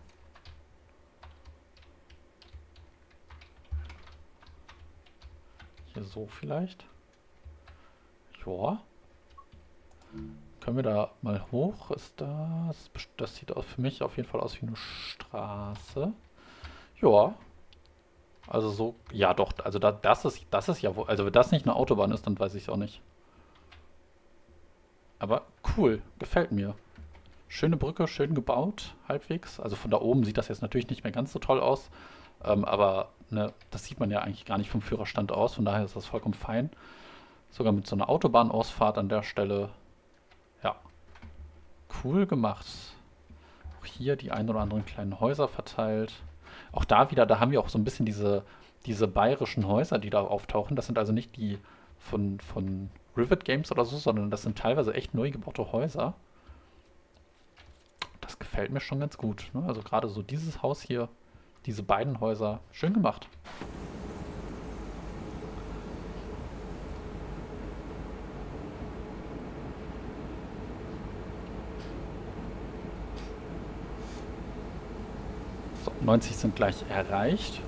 S1: Hier so vielleicht. Joa. Können wir da mal hoch? Das sieht für mich auf jeden Fall aus wie eine Straße. Ja. Also so, ja doch, also das ist ja wohl, also wenn das nicht eine Autobahn ist, dann weiß ich es auch nicht. Aber cool, gefällt mir. Schöne Brücke, schön gebaut, halbwegs. Also von da oben sieht das jetzt natürlich nicht mehr ganz so toll aus. Aber ne, das sieht man ja eigentlich gar nicht vom Führerstand aus, von daher ist das vollkommen fein. Sogar mit so einer Autobahnausfahrt an der Stelle. Ja, cool gemacht. Auch hier die ein oder anderen kleinen Häuser verteilt. Auch da wieder, da haben wir auch so ein bisschen diese bayerischen Häuser, die da auftauchen. Das sind also nicht die von Rivet Games oder so, sondern das sind teilweise echt neu gebaute Häuser. Das gefällt mir schon ganz gut. Ne? Also gerade so dieses Haus hier, diese beiden Häuser, schön gemacht. So, 90 sind gleich erreicht.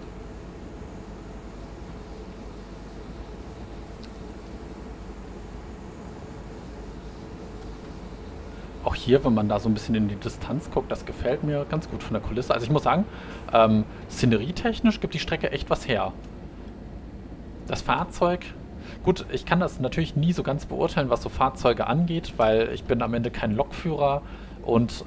S1: Auch hier, wenn man da so ein bisschen in die Distanz guckt, das gefällt mir ganz gut von der Kulisse. Also ich muss sagen, szenerietechnisch gibt die Strecke echt was her. Das Fahrzeug, gut, ich kann das natürlich nie so ganz beurteilen, was so Fahrzeuge angeht, weil ich bin am Ende kein Lokführer und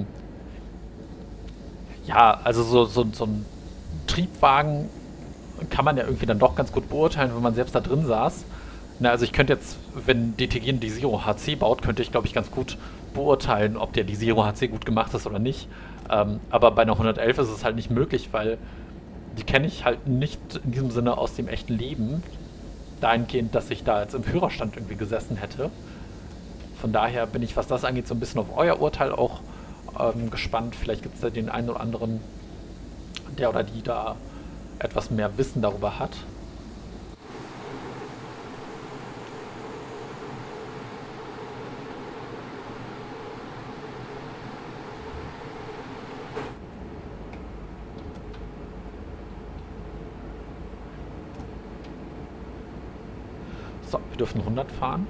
S1: ja, also so ein Triebwagen kann man ja irgendwie dann doch ganz gut beurteilen, wenn man selbst da drin saß. Na, also ich könnte jetzt, wenn DTG die Zero HC baut, könnte ich, glaube ich, ganz gut beurteilen, ob der die Zero HC gut gemacht ist oder nicht. Aber bei einer 111 ist es halt nicht möglich, weil die kenne ich halt nicht in diesem Sinne aus dem echten Leben. Dahingehend, dass ich da jetzt im Führerstand irgendwie gesessen hätte. Von daher bin ich, was das angeht, so ein bisschen auf euer Urteil auch gespannt. Vielleicht gibt es da den einen oder anderen, der oder die da etwas mehr Wissen darüber hat.
S2: So, wir dürfen 100 fahren.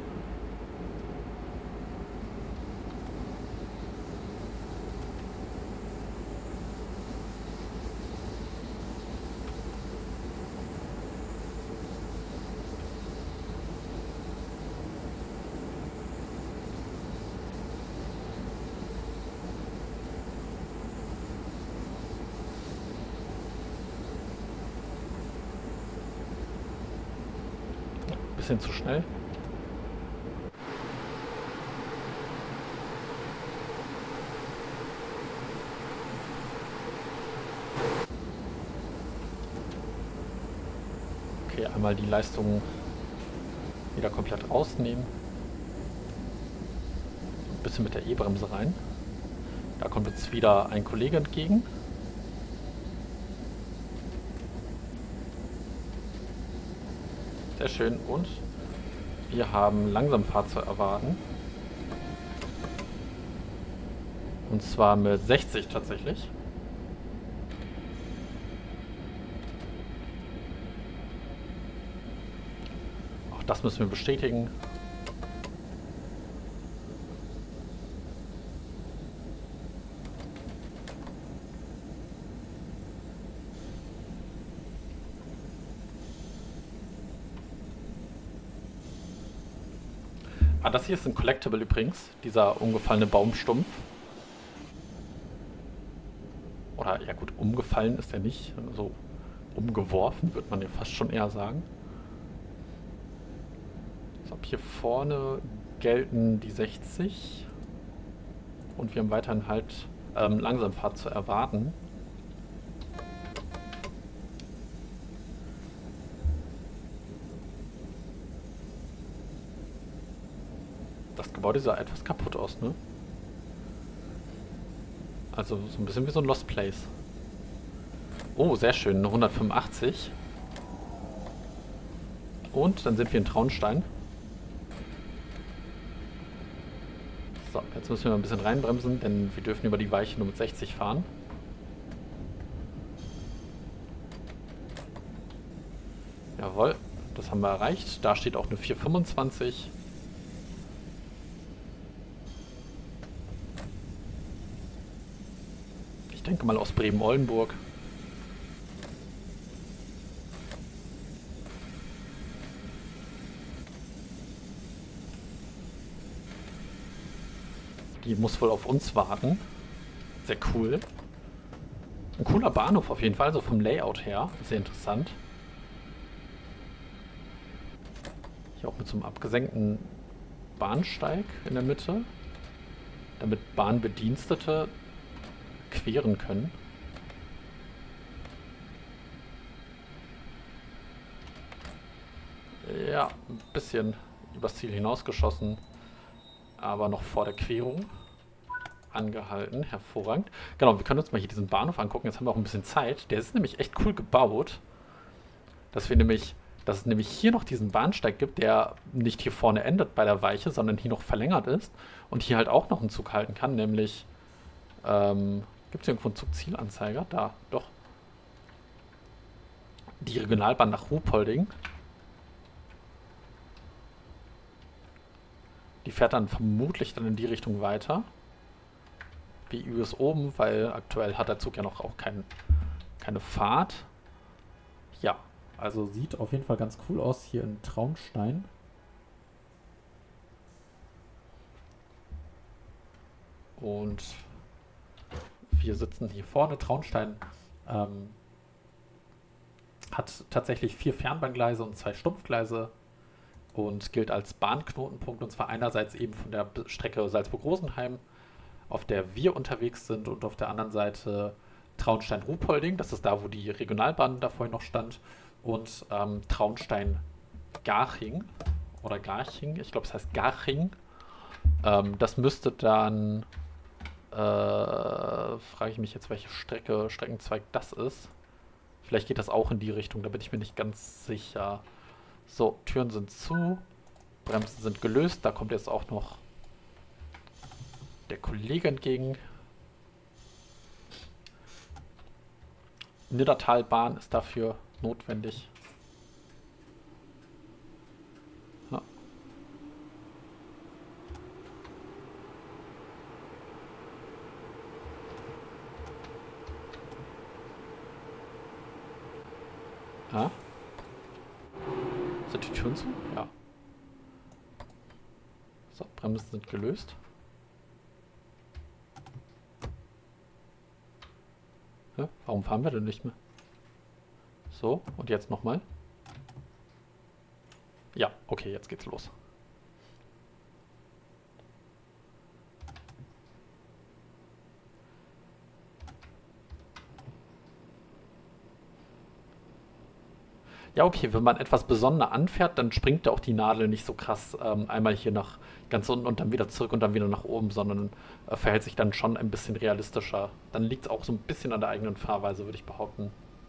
S2: Bisschen zu schnell. Okay, einmal die Leistung wieder komplett rausnehmen. Ein bisschen mit der E-Bremse rein. Da kommt jetzt wieder ein Kollege entgegen. Sehr schön. Und wir haben Langsamfahrt zu erwarten. Und zwar mit 60 tatsächlich. Auch das müssen wir bestätigen. Ah, das hier ist ein Collectible übrigens, dieser umgefallene Baumstumpf. Oder, ja gut, umgefallen ist er nicht. So umgeworfen, würde man ja fast schon eher sagen. So, ab hier vorne gelten die 60. Und wir haben weiterhin halt Langsamfahrt zu erwarten. Das Gebäude sah etwas kaputt aus, ne? Also so ein bisschen wie so ein Lost Place. Oh, sehr schön, eine 185. Und dann sind wir in Traunstein. So, jetzt müssen wir mal ein bisschen reinbremsen, denn wir dürfen über die Weiche nur mit 60 fahren. Jawohl, das haben wir erreicht. Da steht auch eine 425. Ich denke mal aus Bremen-Oldenburg. Die muss wohl auf uns warten. Sehr cool. Ein cooler Bahnhof auf jeden Fall, so vom Layout her. Sehr interessant. Hier auch mit so einem abgesenkten Bahnsteig in der Mitte, damit Bahnbedienstete queren können. Ja, ein bisschen übers Ziel hinausgeschossen, aber noch vor der Querung angehalten. Hervorragend. Genau, wir können uns mal hier diesen Bahnhof angucken. Jetzt haben wir auch ein bisschen Zeit. Der ist nämlich echt cool gebaut, dass es nämlich hier noch diesen Bahnsteig gibt, der nicht hier vorne endet bei der Weiche, sondern hier noch verlängert ist und hier halt auch noch einen Zug halten kann, nämlich gibt es irgendwo einen Zugzielanzeiger? Da, doch. Die Regionalbahn nach Ruhpolding. Die fährt dann vermutlich dann in die Richtung weiter. BÜ ist oben, weil aktuell hat der Zug ja noch auch keine Fahrt. Ja, also sieht auf jeden Fall ganz cool aus hier in Traunstein. Und wir sitzen hier vorne. Traunstein hat tatsächlich 4 Fernbahngleise und 2 Stumpfgleise und gilt als Bahnknotenpunkt, und zwar einerseits eben von der Strecke Salzburg-Rosenheim, auf der wir unterwegs sind, und auf der anderen Seite Traunstein-Ruhpolding, das ist da, wo die Regionalbahn da vorhin noch stand, und Traunstein-Garching oder Garching, ich glaube es heißt Garching. Das müsste dann, frage ich mich jetzt, welche Streckenzweig das ist. Vielleicht geht das auch in die Richtung, da bin ich mir nicht ganz sicher. So, Türen sind zu, Bremsen sind gelöst, da kommt jetzt auch noch der Kollege entgegen. Niddertalbahn ist dafür notwendig. Ja, Türen zu? Ja. So, Bremsen sind gelöst. Ja, warum fahren wir denn nicht mehr? So, und jetzt nochmal. Ja, okay, jetzt geht's los. Ja, okay, wenn man etwas besonder anfährt, dann springt da auch die Nadel nicht so krass einmal hier nach ganz unten und dann wieder zurück und dann wieder nach oben, sondern verhält sich dann schon ein bisschen realistischer. Dann liegt es auch so ein bisschen an der eigenen Fahrweise, würde ich behaupten.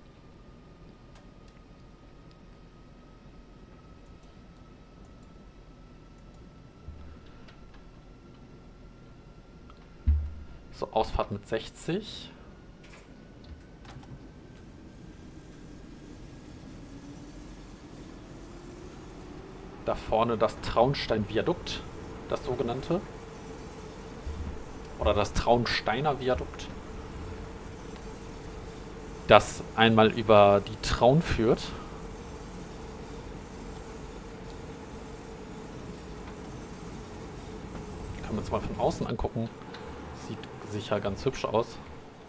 S2: So, Ausfahrt mit 60. Da vorne das Traunstein-Viadukt, das sogenannte. Oder das Traunsteiner Viadukt. Das einmal über die Traun führt. Können wir uns mal von außen angucken. Sieht sicher ganz hübsch aus.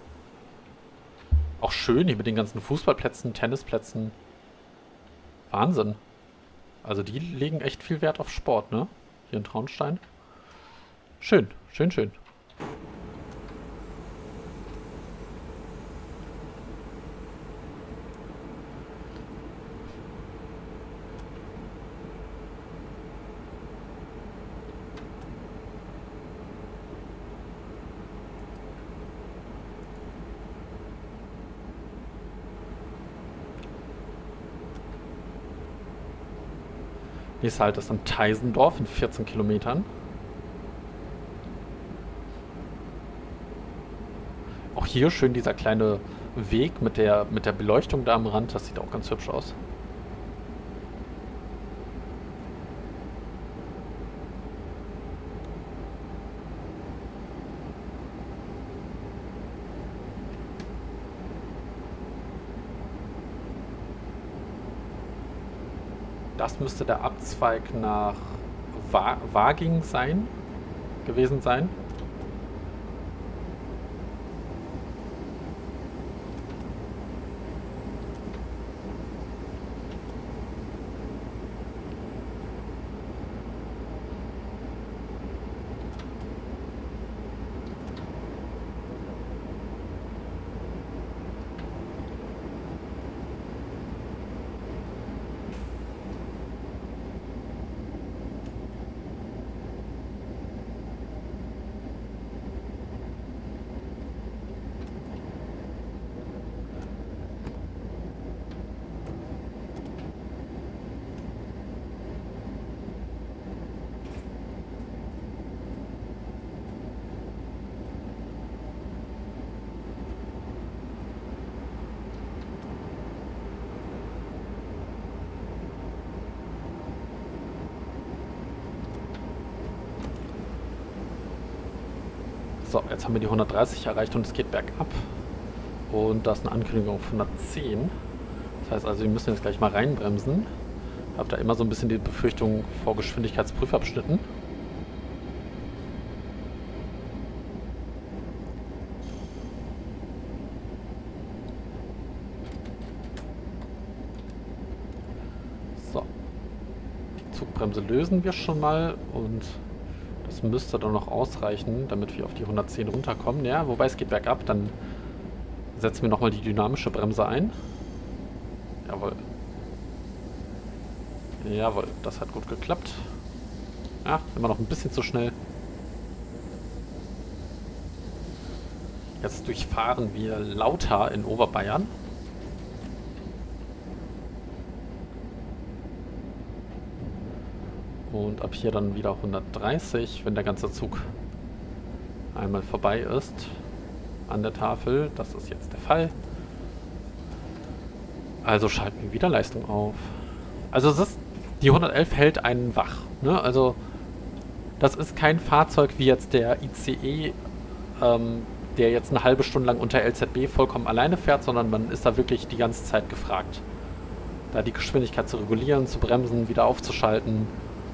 S2: Auch schön hier mit den ganzen Fußballplätzen, Tennisplätzen. Wahnsinn. Also die legen echt viel Wert auf Sport, ne? Hier in Traunstein. Schön, schön, schön. Nächster Halt ist am Teisendorf in 14 Kilometern. Auch hier schön dieser kleine Weg mit der Beleuchtung da am Rand. Das sieht auch ganz hübsch aus. Das müsste der Abzweig nach Waging gewesen sein. So, jetzt haben wir die 130 erreicht und es geht bergab. Und da ist eine Ankündigung auf 110. Das heißt also, wir müssen jetzt gleich mal reinbremsen. Ich habe da immer so ein bisschen die Befürchtung vor Geschwindigkeitsprüfabschnitten. So. Die Zugbremse lösen wir schon mal und das müsste dann noch ausreichen, damit wir auf die 110 runterkommen. Ja, wobei es geht bergab, dann setzen wir nochmal die dynamische Bremse ein. Jawohl. Jawohl, das hat gut geklappt. Ja, immer noch ein bisschen zu schnell. Jetzt durchfahren wir Lauter in Oberbayern. Und ab hier dann wieder 130, wenn der ganze Zug einmal vorbei ist an der Tafel. Das ist jetzt der Fall. Also schalten wir wieder Leistung auf. Also die 111 hält einen wach. Ne? Also das ist kein Fahrzeug wie jetzt der ICE, der jetzt eine halbe Stunde lang unter LZB vollkommen alleine fährt, sondern man ist da wirklich die ganze Zeit gefragt. da die Geschwindigkeit zu regulieren, zu bremsen, wieder aufzuschalten.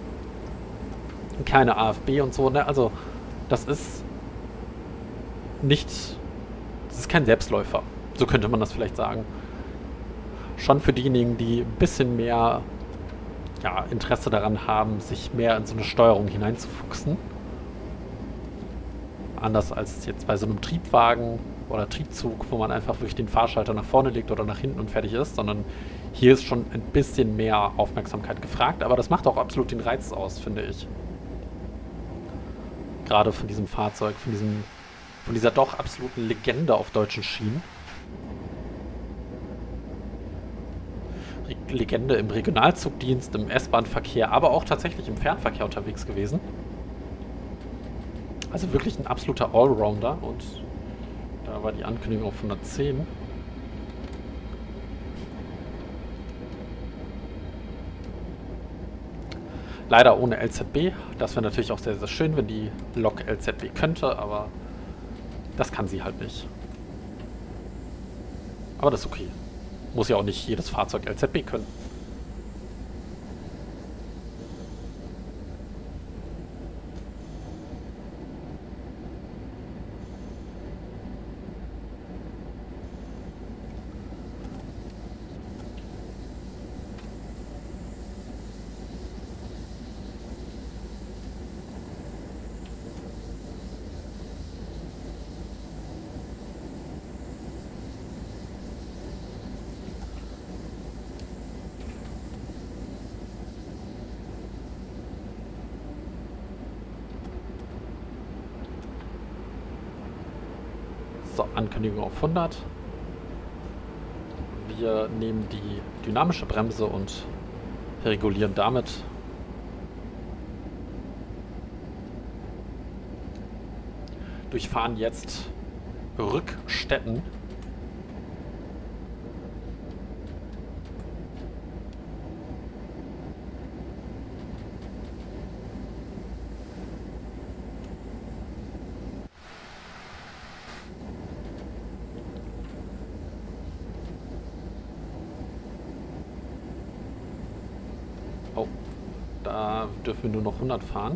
S2: Keine AFB und so, ne? Also, das ist nicht... Das ist kein Selbstläufer. So könnte man das vielleicht sagen. Schon für diejenigen, die ein bisschen mehr Interesse daran haben, sich mehr in so eine Steuerung hineinzufuchsen. Anders als jetzt bei so einem Triebwagen oder Triebzug, wo man einfach wirklich den Fahrschalter nach vorne legt oder nach hinten und fertig ist, sondern hier ist schon ein bisschen mehr Aufmerksamkeit gefragt, aber das macht auch absolut den Reiz aus, finde ich. Gerade von diesem Fahrzeug, von dieser doch absoluten Legende auf deutschen Schienen. Legende im Regionalzugdienst, im S-Bahn-Verkehr, aber auch tatsächlich im Fernverkehr unterwegs gewesen. Also wirklich ein absoluter Allrounder und da war die Ankündigung auf 110. Leider ohne LZB. Das wäre natürlich auch sehr, sehr schön, wenn die Lok LZB könnte, aber das kann sie halt nicht. Aber das ist okay. Muss ja auch nicht jedes Fahrzeug LZB können. So, Ankündigung auf 100. Wir nehmen die dynamische Bremse und regulieren damit. Durchfahren jetzt Rückstetten. Oh, da dürfen wir nur noch 100 fahren.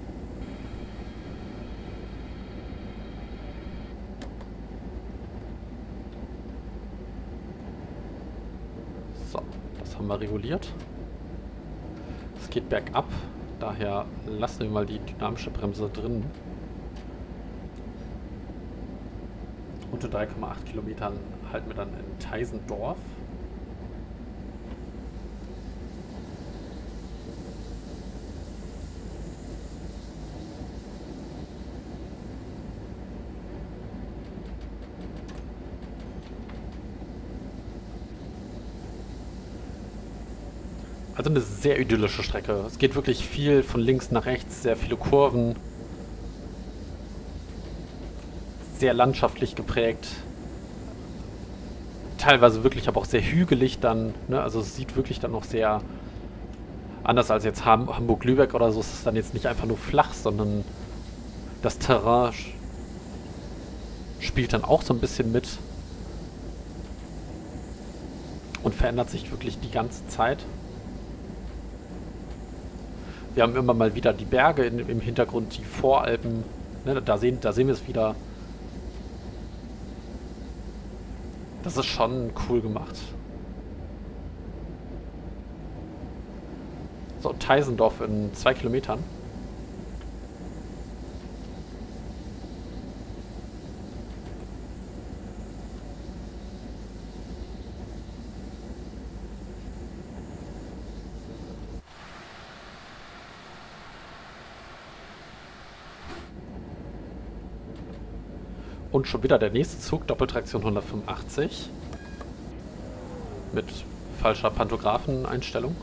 S2: So, das haben wir reguliert. Es geht bergab, daher lassen wir mal die dynamische Bremse drin. Unter 3,8 Kilometern halten wir dann in Teisendorf. Also eine sehr idyllische Strecke. Es geht wirklich viel von links nach rechts, sehr viele Kurven. Sehr landschaftlich geprägt. Teilweise wirklich aber auch sehr hügelig dann. Ne? Also es sieht wirklich dann noch sehr anders als jetzt Hamburg-Lübeck oder so. Es ist dann jetzt nicht einfach nur flach, sondern das Terrain spielt dann auch so ein bisschen mit. Und verändert sich wirklich die ganze Zeit. Wir haben immer mal wieder die Berge im Hintergrund, die Voralpen. Ne, da sehen wir es wieder. Das ist schon cool gemacht. So, Teisendorf in 2 Kilometern. Und schon wieder der nächste Zug, Doppeltraktion 185. Mit falscher Pantographeneinstellung.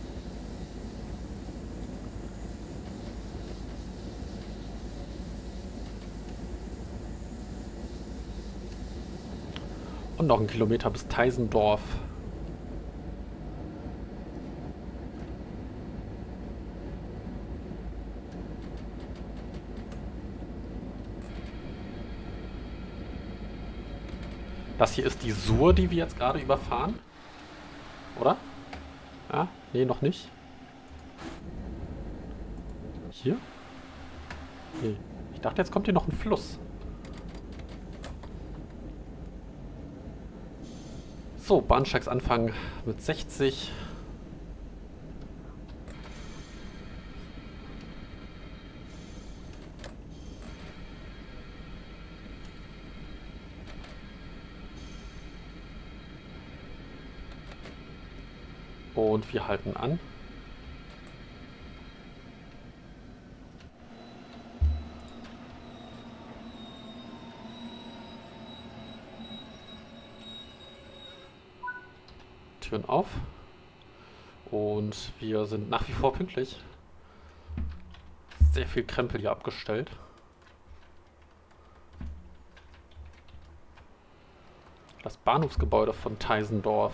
S2: Und noch 1 Kilometer bis Teisendorf. Das hier ist die Sur, die wir jetzt gerade überfahren. Oder? Ah, nee, noch nicht. Hier? Nee. Ich dachte, jetzt kommt hier noch ein Fluss. So, Bahnsteigsanfang mit 60. Und wir halten an. Türen auf. Und wir sind nach wie vor pünktlich. Sehr viel Krempel hier abgestellt. Das Bahnhofsgebäude von Teisendorf.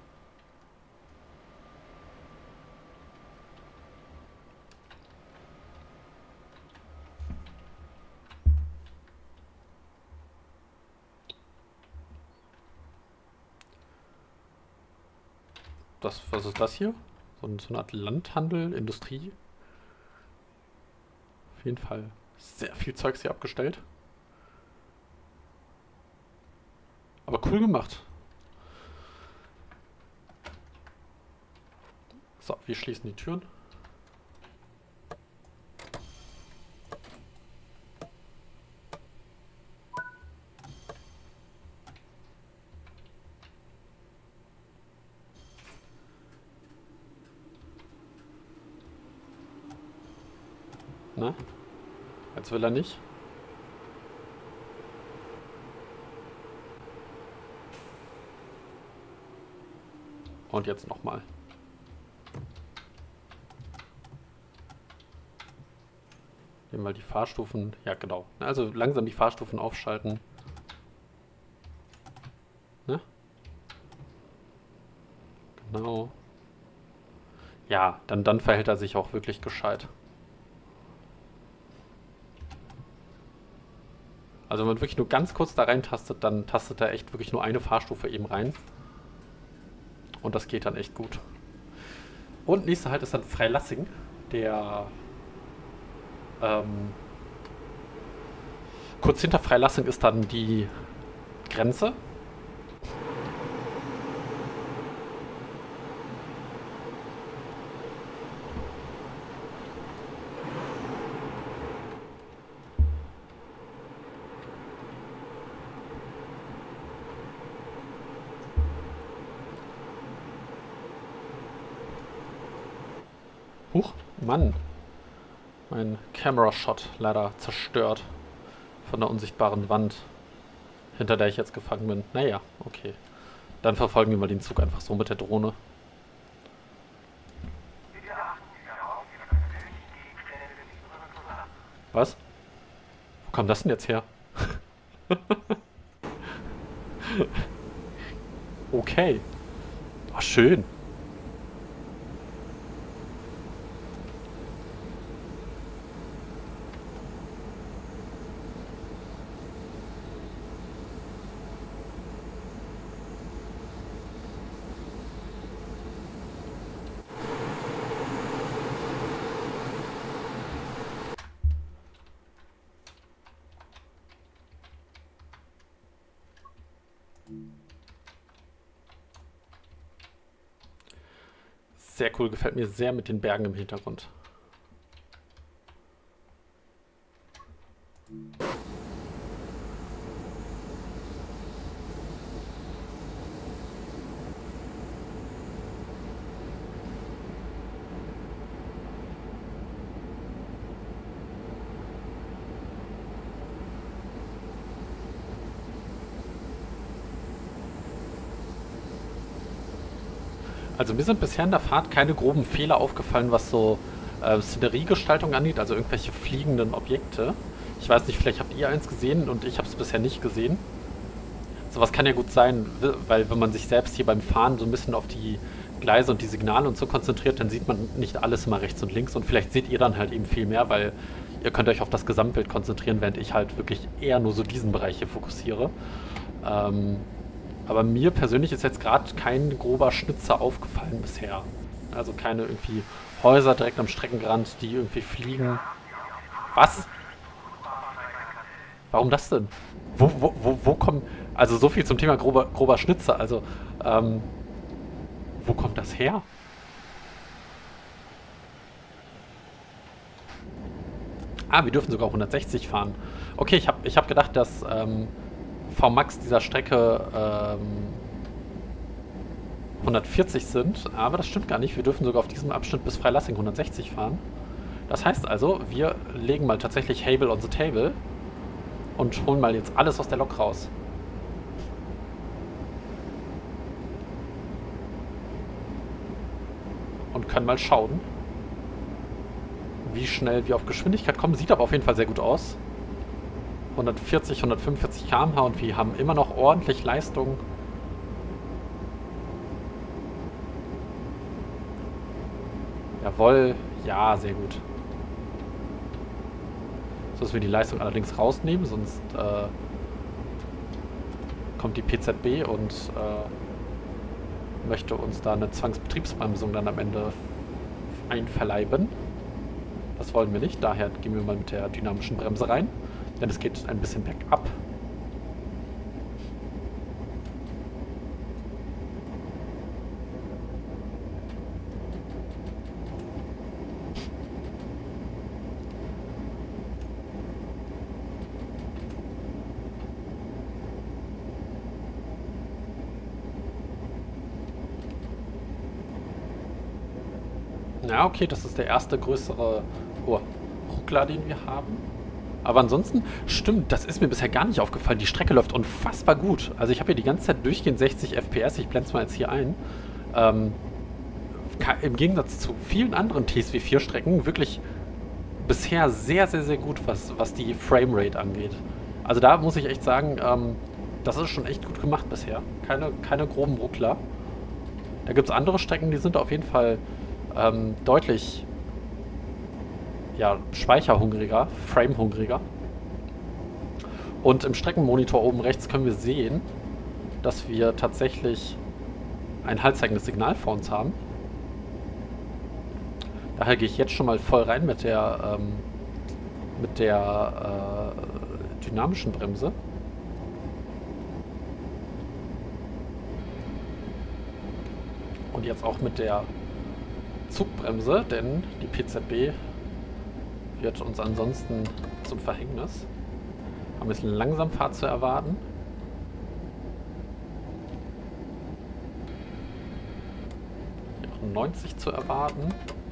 S2: Was ist das hier? So eine Art Landhandel, Industrie. Auf jeden Fall sehr viel Zeugs hier abgestellt. Aber cool gemacht. So, wir schließen die Türen. Na? Jetzt will er nicht. Und jetzt nochmal. Nehmen wir die Fahrstufen. Ja, genau. Also langsam die Fahrstufen aufschalten. Ne? Genau. Ja, dann verhält er sich auch wirklich gescheit. Also wenn man wirklich nur ganz kurz da reintastet, dann tastet er echt wirklich nur eine Fahrstufe eben rein. Und das geht dann echt gut. Und nächster Halt ist dann Freilassing, der kurz hinter Freilassing ist dann die Grenze. Huch, Mann. Mein Camera-Shot leider zerstört von der unsichtbaren Wand, hinter der ich jetzt gefangen bin. Naja, okay. Dann verfolgen wir mal den Zug einfach so mit der Drohne. Was? Wo kam das denn jetzt her? Okay. Oh, schön. Sehr cool, gefällt mir sehr mit den Bergen im Hintergrund. Also mir sind bisher in der Fahrt keine groben Fehler aufgefallen, was so Szeneriegestaltung angeht, also irgendwelche fliegenden Objekte. Ich weiß nicht, vielleicht habt ihr eins gesehen und ich habe es bisher nicht gesehen. Sowas kann ja gut sein, weil wenn man sich selbst hier beim Fahren so ein bisschen auf die Gleise und die Signale und so konzentriert, dann sieht man nicht alles immer rechts und links und vielleicht seht ihr dann halt eben viel mehr, weil ihr könnt euch auf das Gesamtbild konzentrieren, während ich halt wirklich eher nur so diesen Bereich hier fokussiere. Aber mir persönlich ist jetzt gerade kein grober Schnitzer aufgefallen bisher. Also keine irgendwie Häuser direkt am Streckenrand, die irgendwie fliegen. Was? Warum das denn? Wo kommen... Also so viel zum Thema grober Schnitzer. Also, wo kommt das her? Ah, wir dürfen sogar 160 fahren. Okay, ich hab gedacht, dass Vmax dieser Strecke 140 sind, aber das stimmt gar nicht. Wir dürfen sogar auf diesem Abschnitt bis Freilassing 160 fahren. Das heißt also, wir legen mal tatsächlich Hable on the Table und holen mal jetzt alles aus der Lok raus. Und können mal schauen, wie schnell wir auf Geschwindigkeit kommen. Sieht aber auf jeden Fall sehr gut aus. 140, 145 km/h und wir haben immer noch ordentlich Leistung. Jawohl, ja, sehr gut. So, dass wir die Leistung allerdings rausnehmen, sonst kommt die PZB und möchte uns da eine Zwangsbetriebsbremsung dann am Ende einverleiben. Das wollen wir nicht, daher gehen wir mal mit der dynamischen Bremse rein, denn es geht ein bisschen bergab. Ja, okay, das ist der erste größere Ruckler, den wir haben. Aber ansonsten, stimmt, das ist mir bisher gar nicht aufgefallen. Die Strecke läuft unfassbar gut. Also ich habe hier die ganze Zeit durchgehend 60 FPS. Ich blende es mal jetzt hier ein. Im Gegensatz zu vielen anderen TSW4-Strecken wirklich bisher sehr, sehr, sehr gut, was die Framerate angeht. Also da muss ich echt sagen, das ist schon echt gut gemacht bisher. Keine groben Ruckler. Da gibt es andere Strecken, die sind auf jeden Fall deutlich speicherhungriger, framehungriger. Und im Streckenmonitor oben rechts können wir sehen, dass wir tatsächlich ein haltzeigendes Signal vor uns haben. Daher gehe ich jetzt schon mal voll rein mit der dynamischen Bremse. Und jetzt auch mit der Zugbremse, denn die PZB wird uns ansonsten zum Verhängnis. Haben wir jetzt eine Langsamfahrt zu erwarten. Hier auch 90 zu erwarten.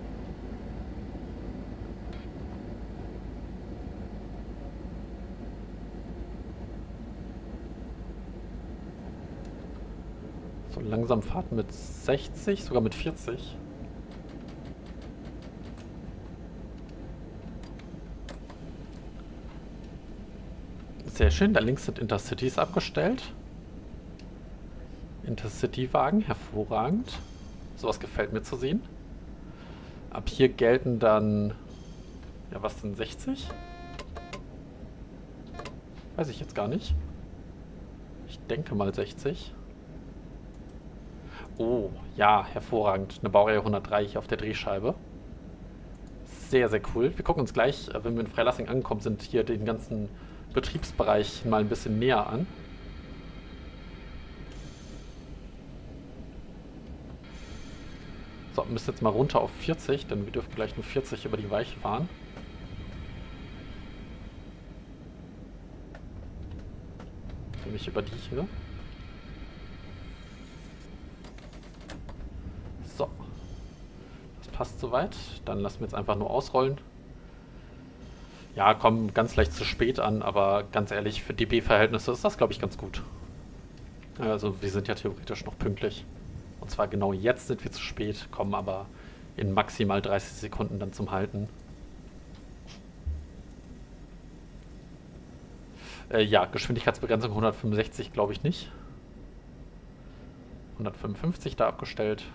S2: So, Langsamfahrt mit 60, sogar mit 40. Sehr schön, da links sind Intercities abgestellt. Intercity-Wagen, hervorragend. Sowas gefällt mir zu sehen. Ab hier gelten dann... Ja, was denn, 60? Weiß ich jetzt gar nicht. Ich denke mal 60. Oh, ja, hervorragend. Eine Baureihe 103 hier auf der Drehscheibe. Sehr, sehr cool. Wir gucken uns gleich, wenn wir in Freilassing angekommen sind, hier den ganzen Betriebsbereich mal ein bisschen näher an. So, müssen jetzt mal runter auf 40, denn wir dürfen gleich nur 40 über die Weiche fahren. Nämlich über die hier. So. Das passt soweit. Dann lassen wir jetzt einfach nur ausrollen. Ja, kommen ganz leicht zu spät an, aber ganz ehrlich, für DB-Verhältnisse ist das, glaube ich, ganz gut. Also wir sind ja theoretisch noch pünktlich. Und zwar genau jetzt sind wir zu spät, kommen aber in maximal 30 Sekunden dann zum Halten. Ja, Geschwindigkeitsbegrenzung 165 glaube ich nicht. 155 da abgestellt.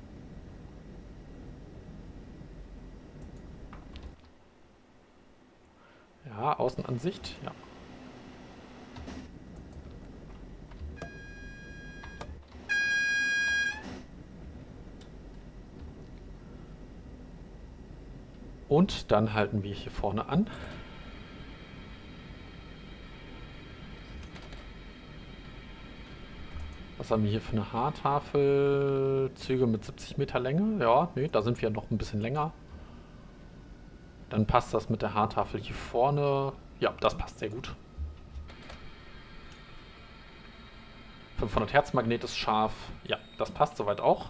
S2: Ja, Außenansicht, ja. Und dann halten wir hier vorne an. Was haben wir hier für eine Haartafel? Züge mit 70 Meter Länge. Ja, nee, da sind wir noch ein bisschen länger. Dann passt das mit der Haartafel hier vorne. Ja, das passt sehr gut. 500 Hertz Magnet ist scharf. Ja, das passt soweit auch.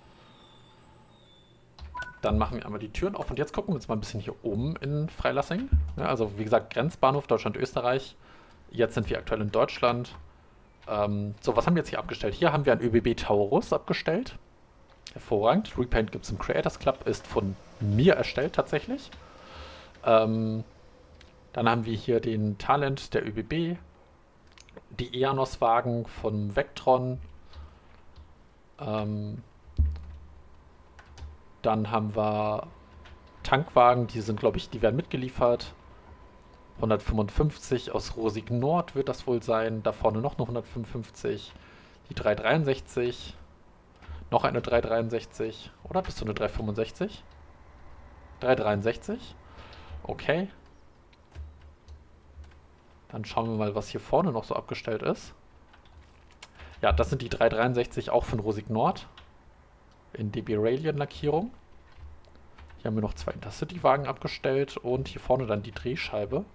S2: Dann machen wir einmal die Türen auf und jetzt gucken wir uns mal ein bisschen hier oben in Freilassing. Ja, also wie gesagt, Grenzbahnhof Deutschland-Österreich. Jetzt sind wir aktuell in Deutschland. So, was haben wir jetzt hier abgestellt? Hier haben wir einen ÖBB Taurus abgestellt. Hervorragend. Repaint gibt es im Creators Club, ist von mir erstellt tatsächlich. Dann haben wir hier den Talent der ÖBB, die Eanos-Wagen von Vectron. Dann haben wir Tankwagen, die sind, glaube ich, die werden mitgeliefert. 155 aus Rosig Nord wird das wohl sein. Da vorne noch eine 155. Die 363. Noch eine 363. Oder bist du eine 365? 363. Okay. Dann schauen wir mal, was hier vorne noch so abgestellt ist. Ja, das sind die 363 auch von Rosig Nord. In DB Radian Lackierung. Hier haben wir noch 2 Intercity-Wagen abgestellt und hier vorne dann die Drehscheibe.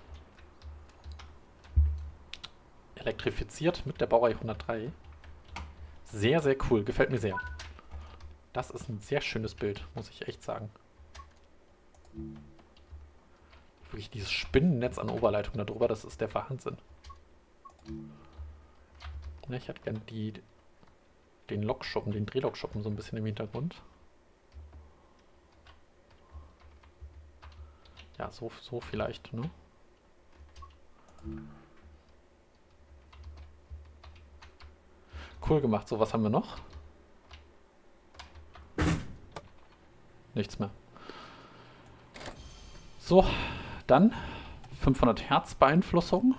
S2: Elektrifiziert mit der Baureihe 103. Sehr, sehr cool. Gefällt mir sehr. Das ist ein sehr schönes Bild, muss ich echt sagen. Wirklich dieses Spinnennetz an Oberleitung da drüber, das ist der Wahnsinn. Ja, ich hätte gerne den Lokschuppen, den Drehlokschuppen so ein bisschen im Hintergrund. Ja, so vielleicht, ne? Cool gemacht. So, was haben wir noch? Nichts mehr. So, dann 500 Hertz Beeinflussung.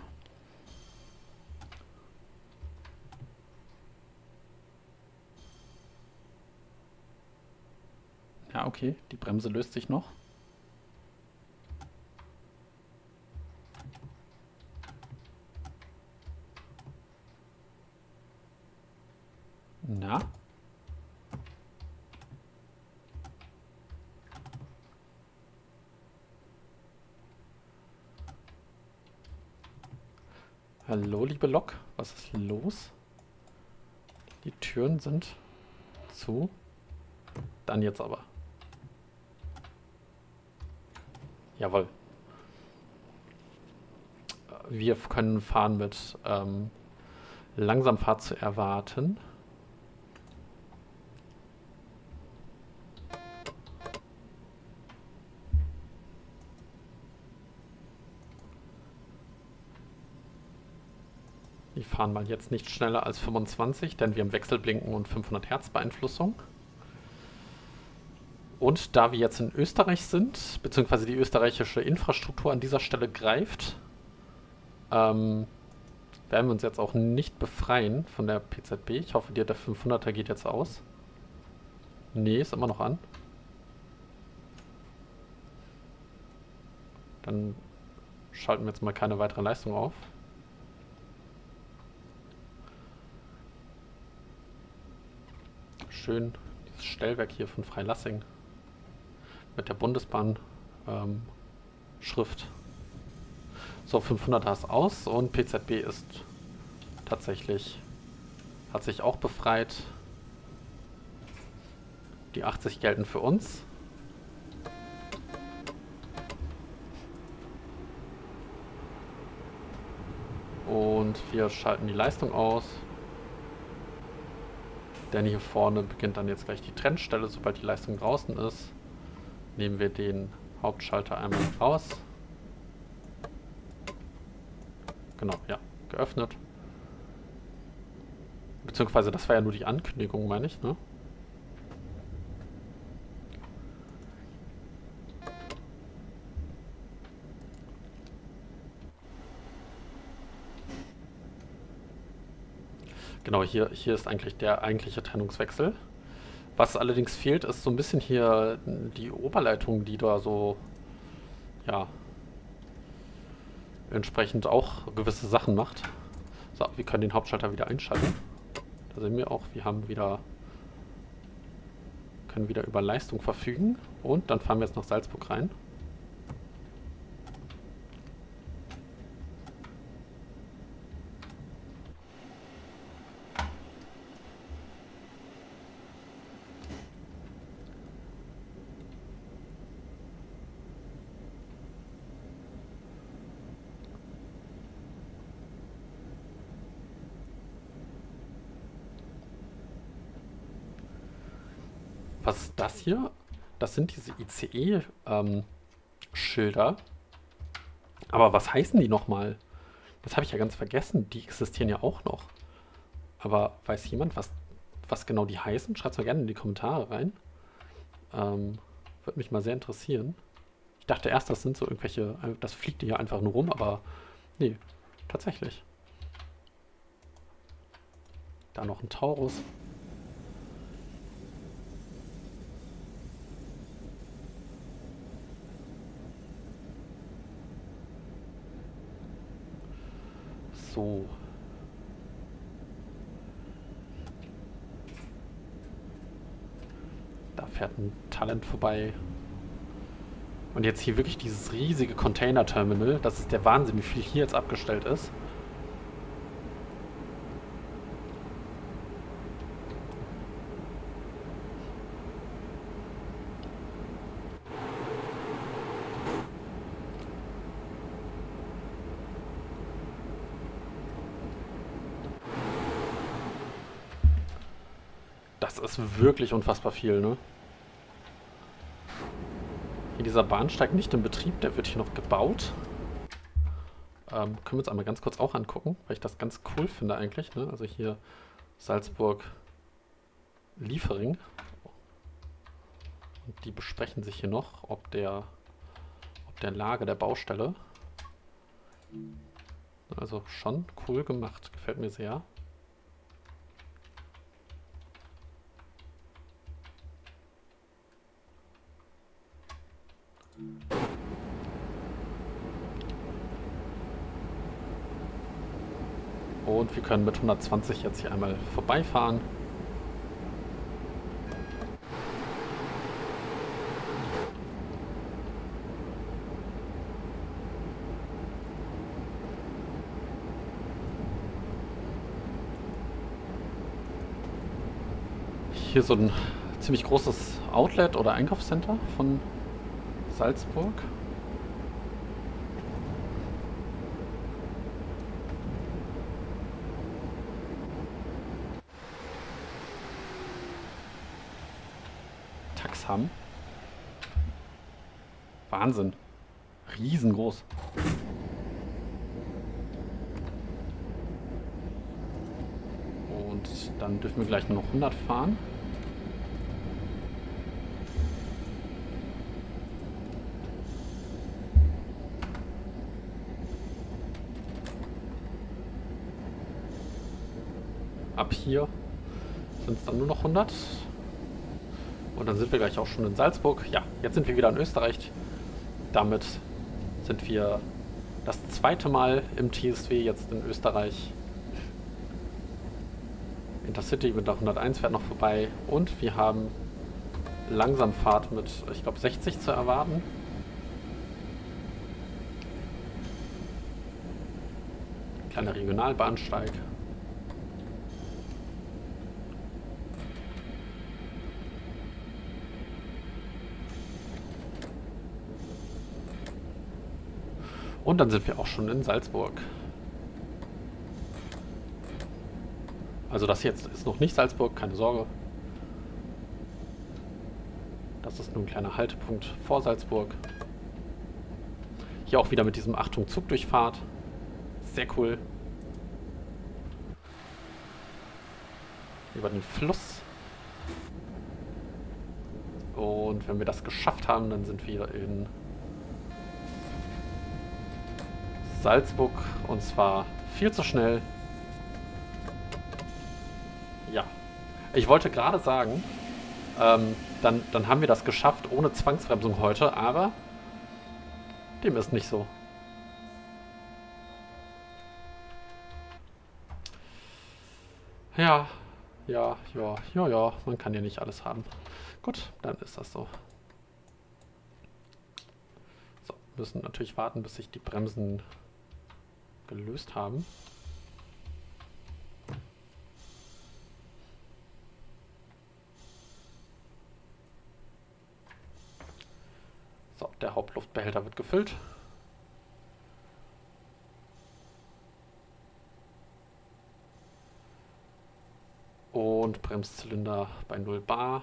S2: Ja, okay, die Bremse löst sich noch. Na? Hallo, liebe Lok, was ist los? Die Türen sind zu. Dann jetzt aber. Jawohl. Wir können fahren mit Langsamfahrt zu erwarten. Wir fahren mal jetzt nicht schneller als 25, denn wir haben Wechselblinken und 500 Hertz Beeinflussung. Und da wir jetzt in Österreich sind, beziehungsweise die österreichische Infrastruktur an dieser Stelle greift, werden wir uns jetzt auch nicht befreien von der PZB. Ich hoffe, der 500er geht jetzt aus. Nee, ist immer noch an. Dann schalten wir jetzt mal keine weitere Leistung auf. Schön dieses Stellwerk hier von Freilassing mit der Bundesbahn Schrift. So, 500er ist aus und PZB ist tatsächlich, hat sich auch befreit. Die 80 gelten für uns. Und wir schalten die Leistung aus. Denn hier vorne beginnt dann jetzt gleich die Trennstelle. Sobald die Leistung draußen ist, nehmen wir den Hauptschalter einmal raus. Genau, ja, geöffnet. Beziehungsweise das war ja nur die Ankündigung, meine ich, ne? Genau, hier ist eigentlich der eigentliche Trennungswechsel. Was allerdings fehlt, ist so ein bisschen hier die Oberleitung, die da so, ja, entsprechend auch gewisse Sachen macht. So, wir können den Hauptschalter wieder einschalten. Da sehen wir auch, wir haben wieder, können wieder über Leistung verfügen. Und dann fahren wir jetzt nach Salzburg rein. Was ist das hier? Das sind diese ICE-Schilder. Aber was heißen die nochmal? Das habe ich ja ganz vergessen. Die existieren ja auch noch. Aber weiß jemand, was genau die heißen? Schreibt es mal gerne in die Kommentare rein. Würde mich mal sehr interessieren. Ich dachte erst, das sind so irgendwelche, das fliegt hier einfach nur rum, aber nee, tatsächlich. Da noch ein Taurus. So. Da fährt ein Talent vorbei. Und jetzt hier wirklich dieses riesige Container-Terminal. Das ist der Wahnsinn, wie viel hier jetzt abgestellt ist. Das ist wirklich unfassbar viel, ne? Hier dieser Bahnsteig nicht in Betrieb, der wird hier noch gebaut. Können wir uns einmal ganz kurz auch angucken, weil ich das ganz cool finde eigentlich, ne? Also hier Salzburg-Liefering. Und die besprechen sich hier noch, ob der Lage der Baustelle. Also schon cool gemacht, gefällt mir sehr. Und wir können mit 120 jetzt hier einmal vorbeifahren. Hier so ein ziemlich großes Outlet oder Einkaufscenter von Salzburg. Taxham. Wahnsinn. Riesengroß. Und dann dürfen wir gleich nur noch 100 fahren. Ab hier sind es dann nur noch 100. Und dann sind wir gleich auch schon in Salzburg. Ja, jetzt sind wir wieder in Österreich. Damit sind wir das zweite Mal im TSW jetzt in Österreich. Intercity mit der 101 fährt noch vorbei. Und wir haben Langsamfahrt mit, ich glaube, 60 zu erwarten. Kleiner Regionalbahnsteig. Und dann sind wir auch schon in Salzburg. Also das jetzt ist noch nicht Salzburg, keine Sorge. Das ist nur ein kleiner Haltepunkt vor Salzburg. Hier auch wieder mit diesem Achtung Zugdurchfahrt. Sehr cool. Über den Fluss. Und wenn wir das geschafft haben, dann sind wir in Salzburg, und zwar viel zu schnell. Ja, ich wollte gerade sagen, dann haben wir das geschafft ohne Zwangsbremsung heute, aber dem ist nicht so. Ja, ja, man kann ja nicht alles haben. Gut, dann ist das so. So, müssen natürlich warten, bis sich die Bremsen gelöst haben. So, der Hauptluftbehälter wird gefüllt. Und Bremszylinder bei 0 bar.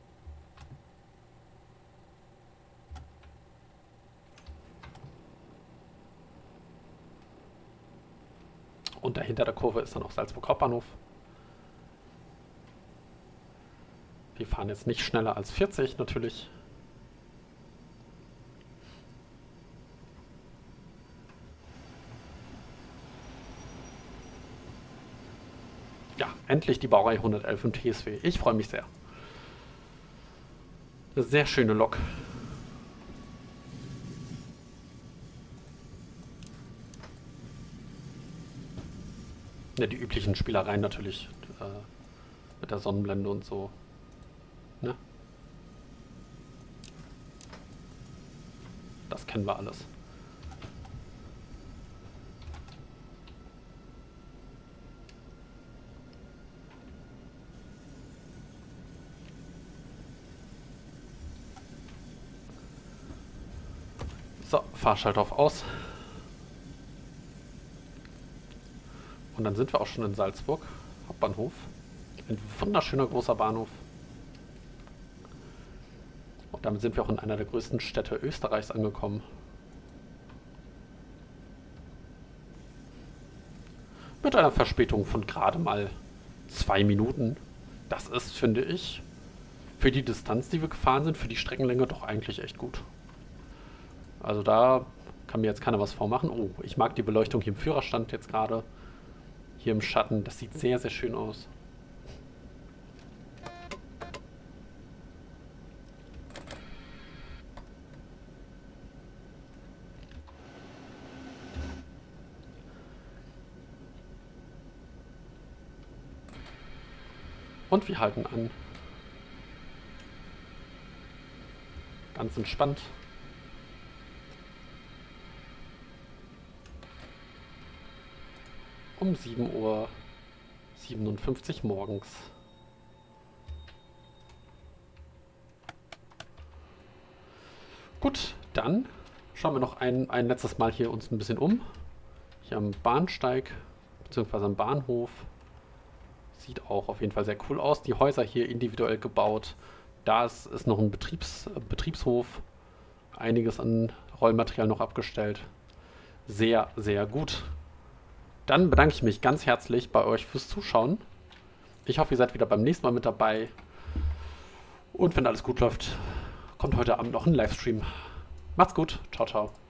S2: Und dahinter der Kurve ist dann auch Salzburg Hauptbahnhof. Wir fahren jetzt nicht schneller als 40 natürlich. Ja, endlich die Baureihe 111 im TSW. Ich freue mich sehr. Eine sehr schöne Lok. Ja, die üblichen Spielereien natürlich. Mit der Sonnenblende und so. Ne? Das kennen wir alles. So, Fahrschalter auf aus. Und dann sind wir auch schon in Salzburg, Hauptbahnhof. Ein wunderschöner großer Bahnhof. Und damit sind wir auch in einer der größten Städte Österreichs angekommen. Mit einer Verspätung von gerade mal 2 Minuten. Das ist, finde ich, für die Distanz, die wir gefahren sind, für die Streckenlänge doch eigentlich echt gut. Also da kann mir jetzt keiner was vormachen. Oh, ich mag die Beleuchtung hier im Führerstand jetzt gerade. Hier im Schatten. Das sieht sehr, sehr schön aus. Und wir halten an. Ganz entspannt. Um 7:57 Uhr morgens. Gut, dann schauen wir noch ein letztes Mal hier uns ein bisschen um. Hier am Bahnsteig, beziehungsweise am Bahnhof. Sieht auch auf jeden Fall sehr cool aus. Die Häuser hier individuell gebaut. Da ist noch ein Betriebshof. Einiges an Rollmaterial noch abgestellt. Sehr, sehr gut. Dann bedanke ich mich ganz herzlich bei euch fürs Zuschauen. Ich hoffe, ihr seid wieder beim nächsten Mal mit dabei. Und wenn alles gut läuft, kommt heute Abend noch ein Livestream. Macht's gut. Ciao, ciao.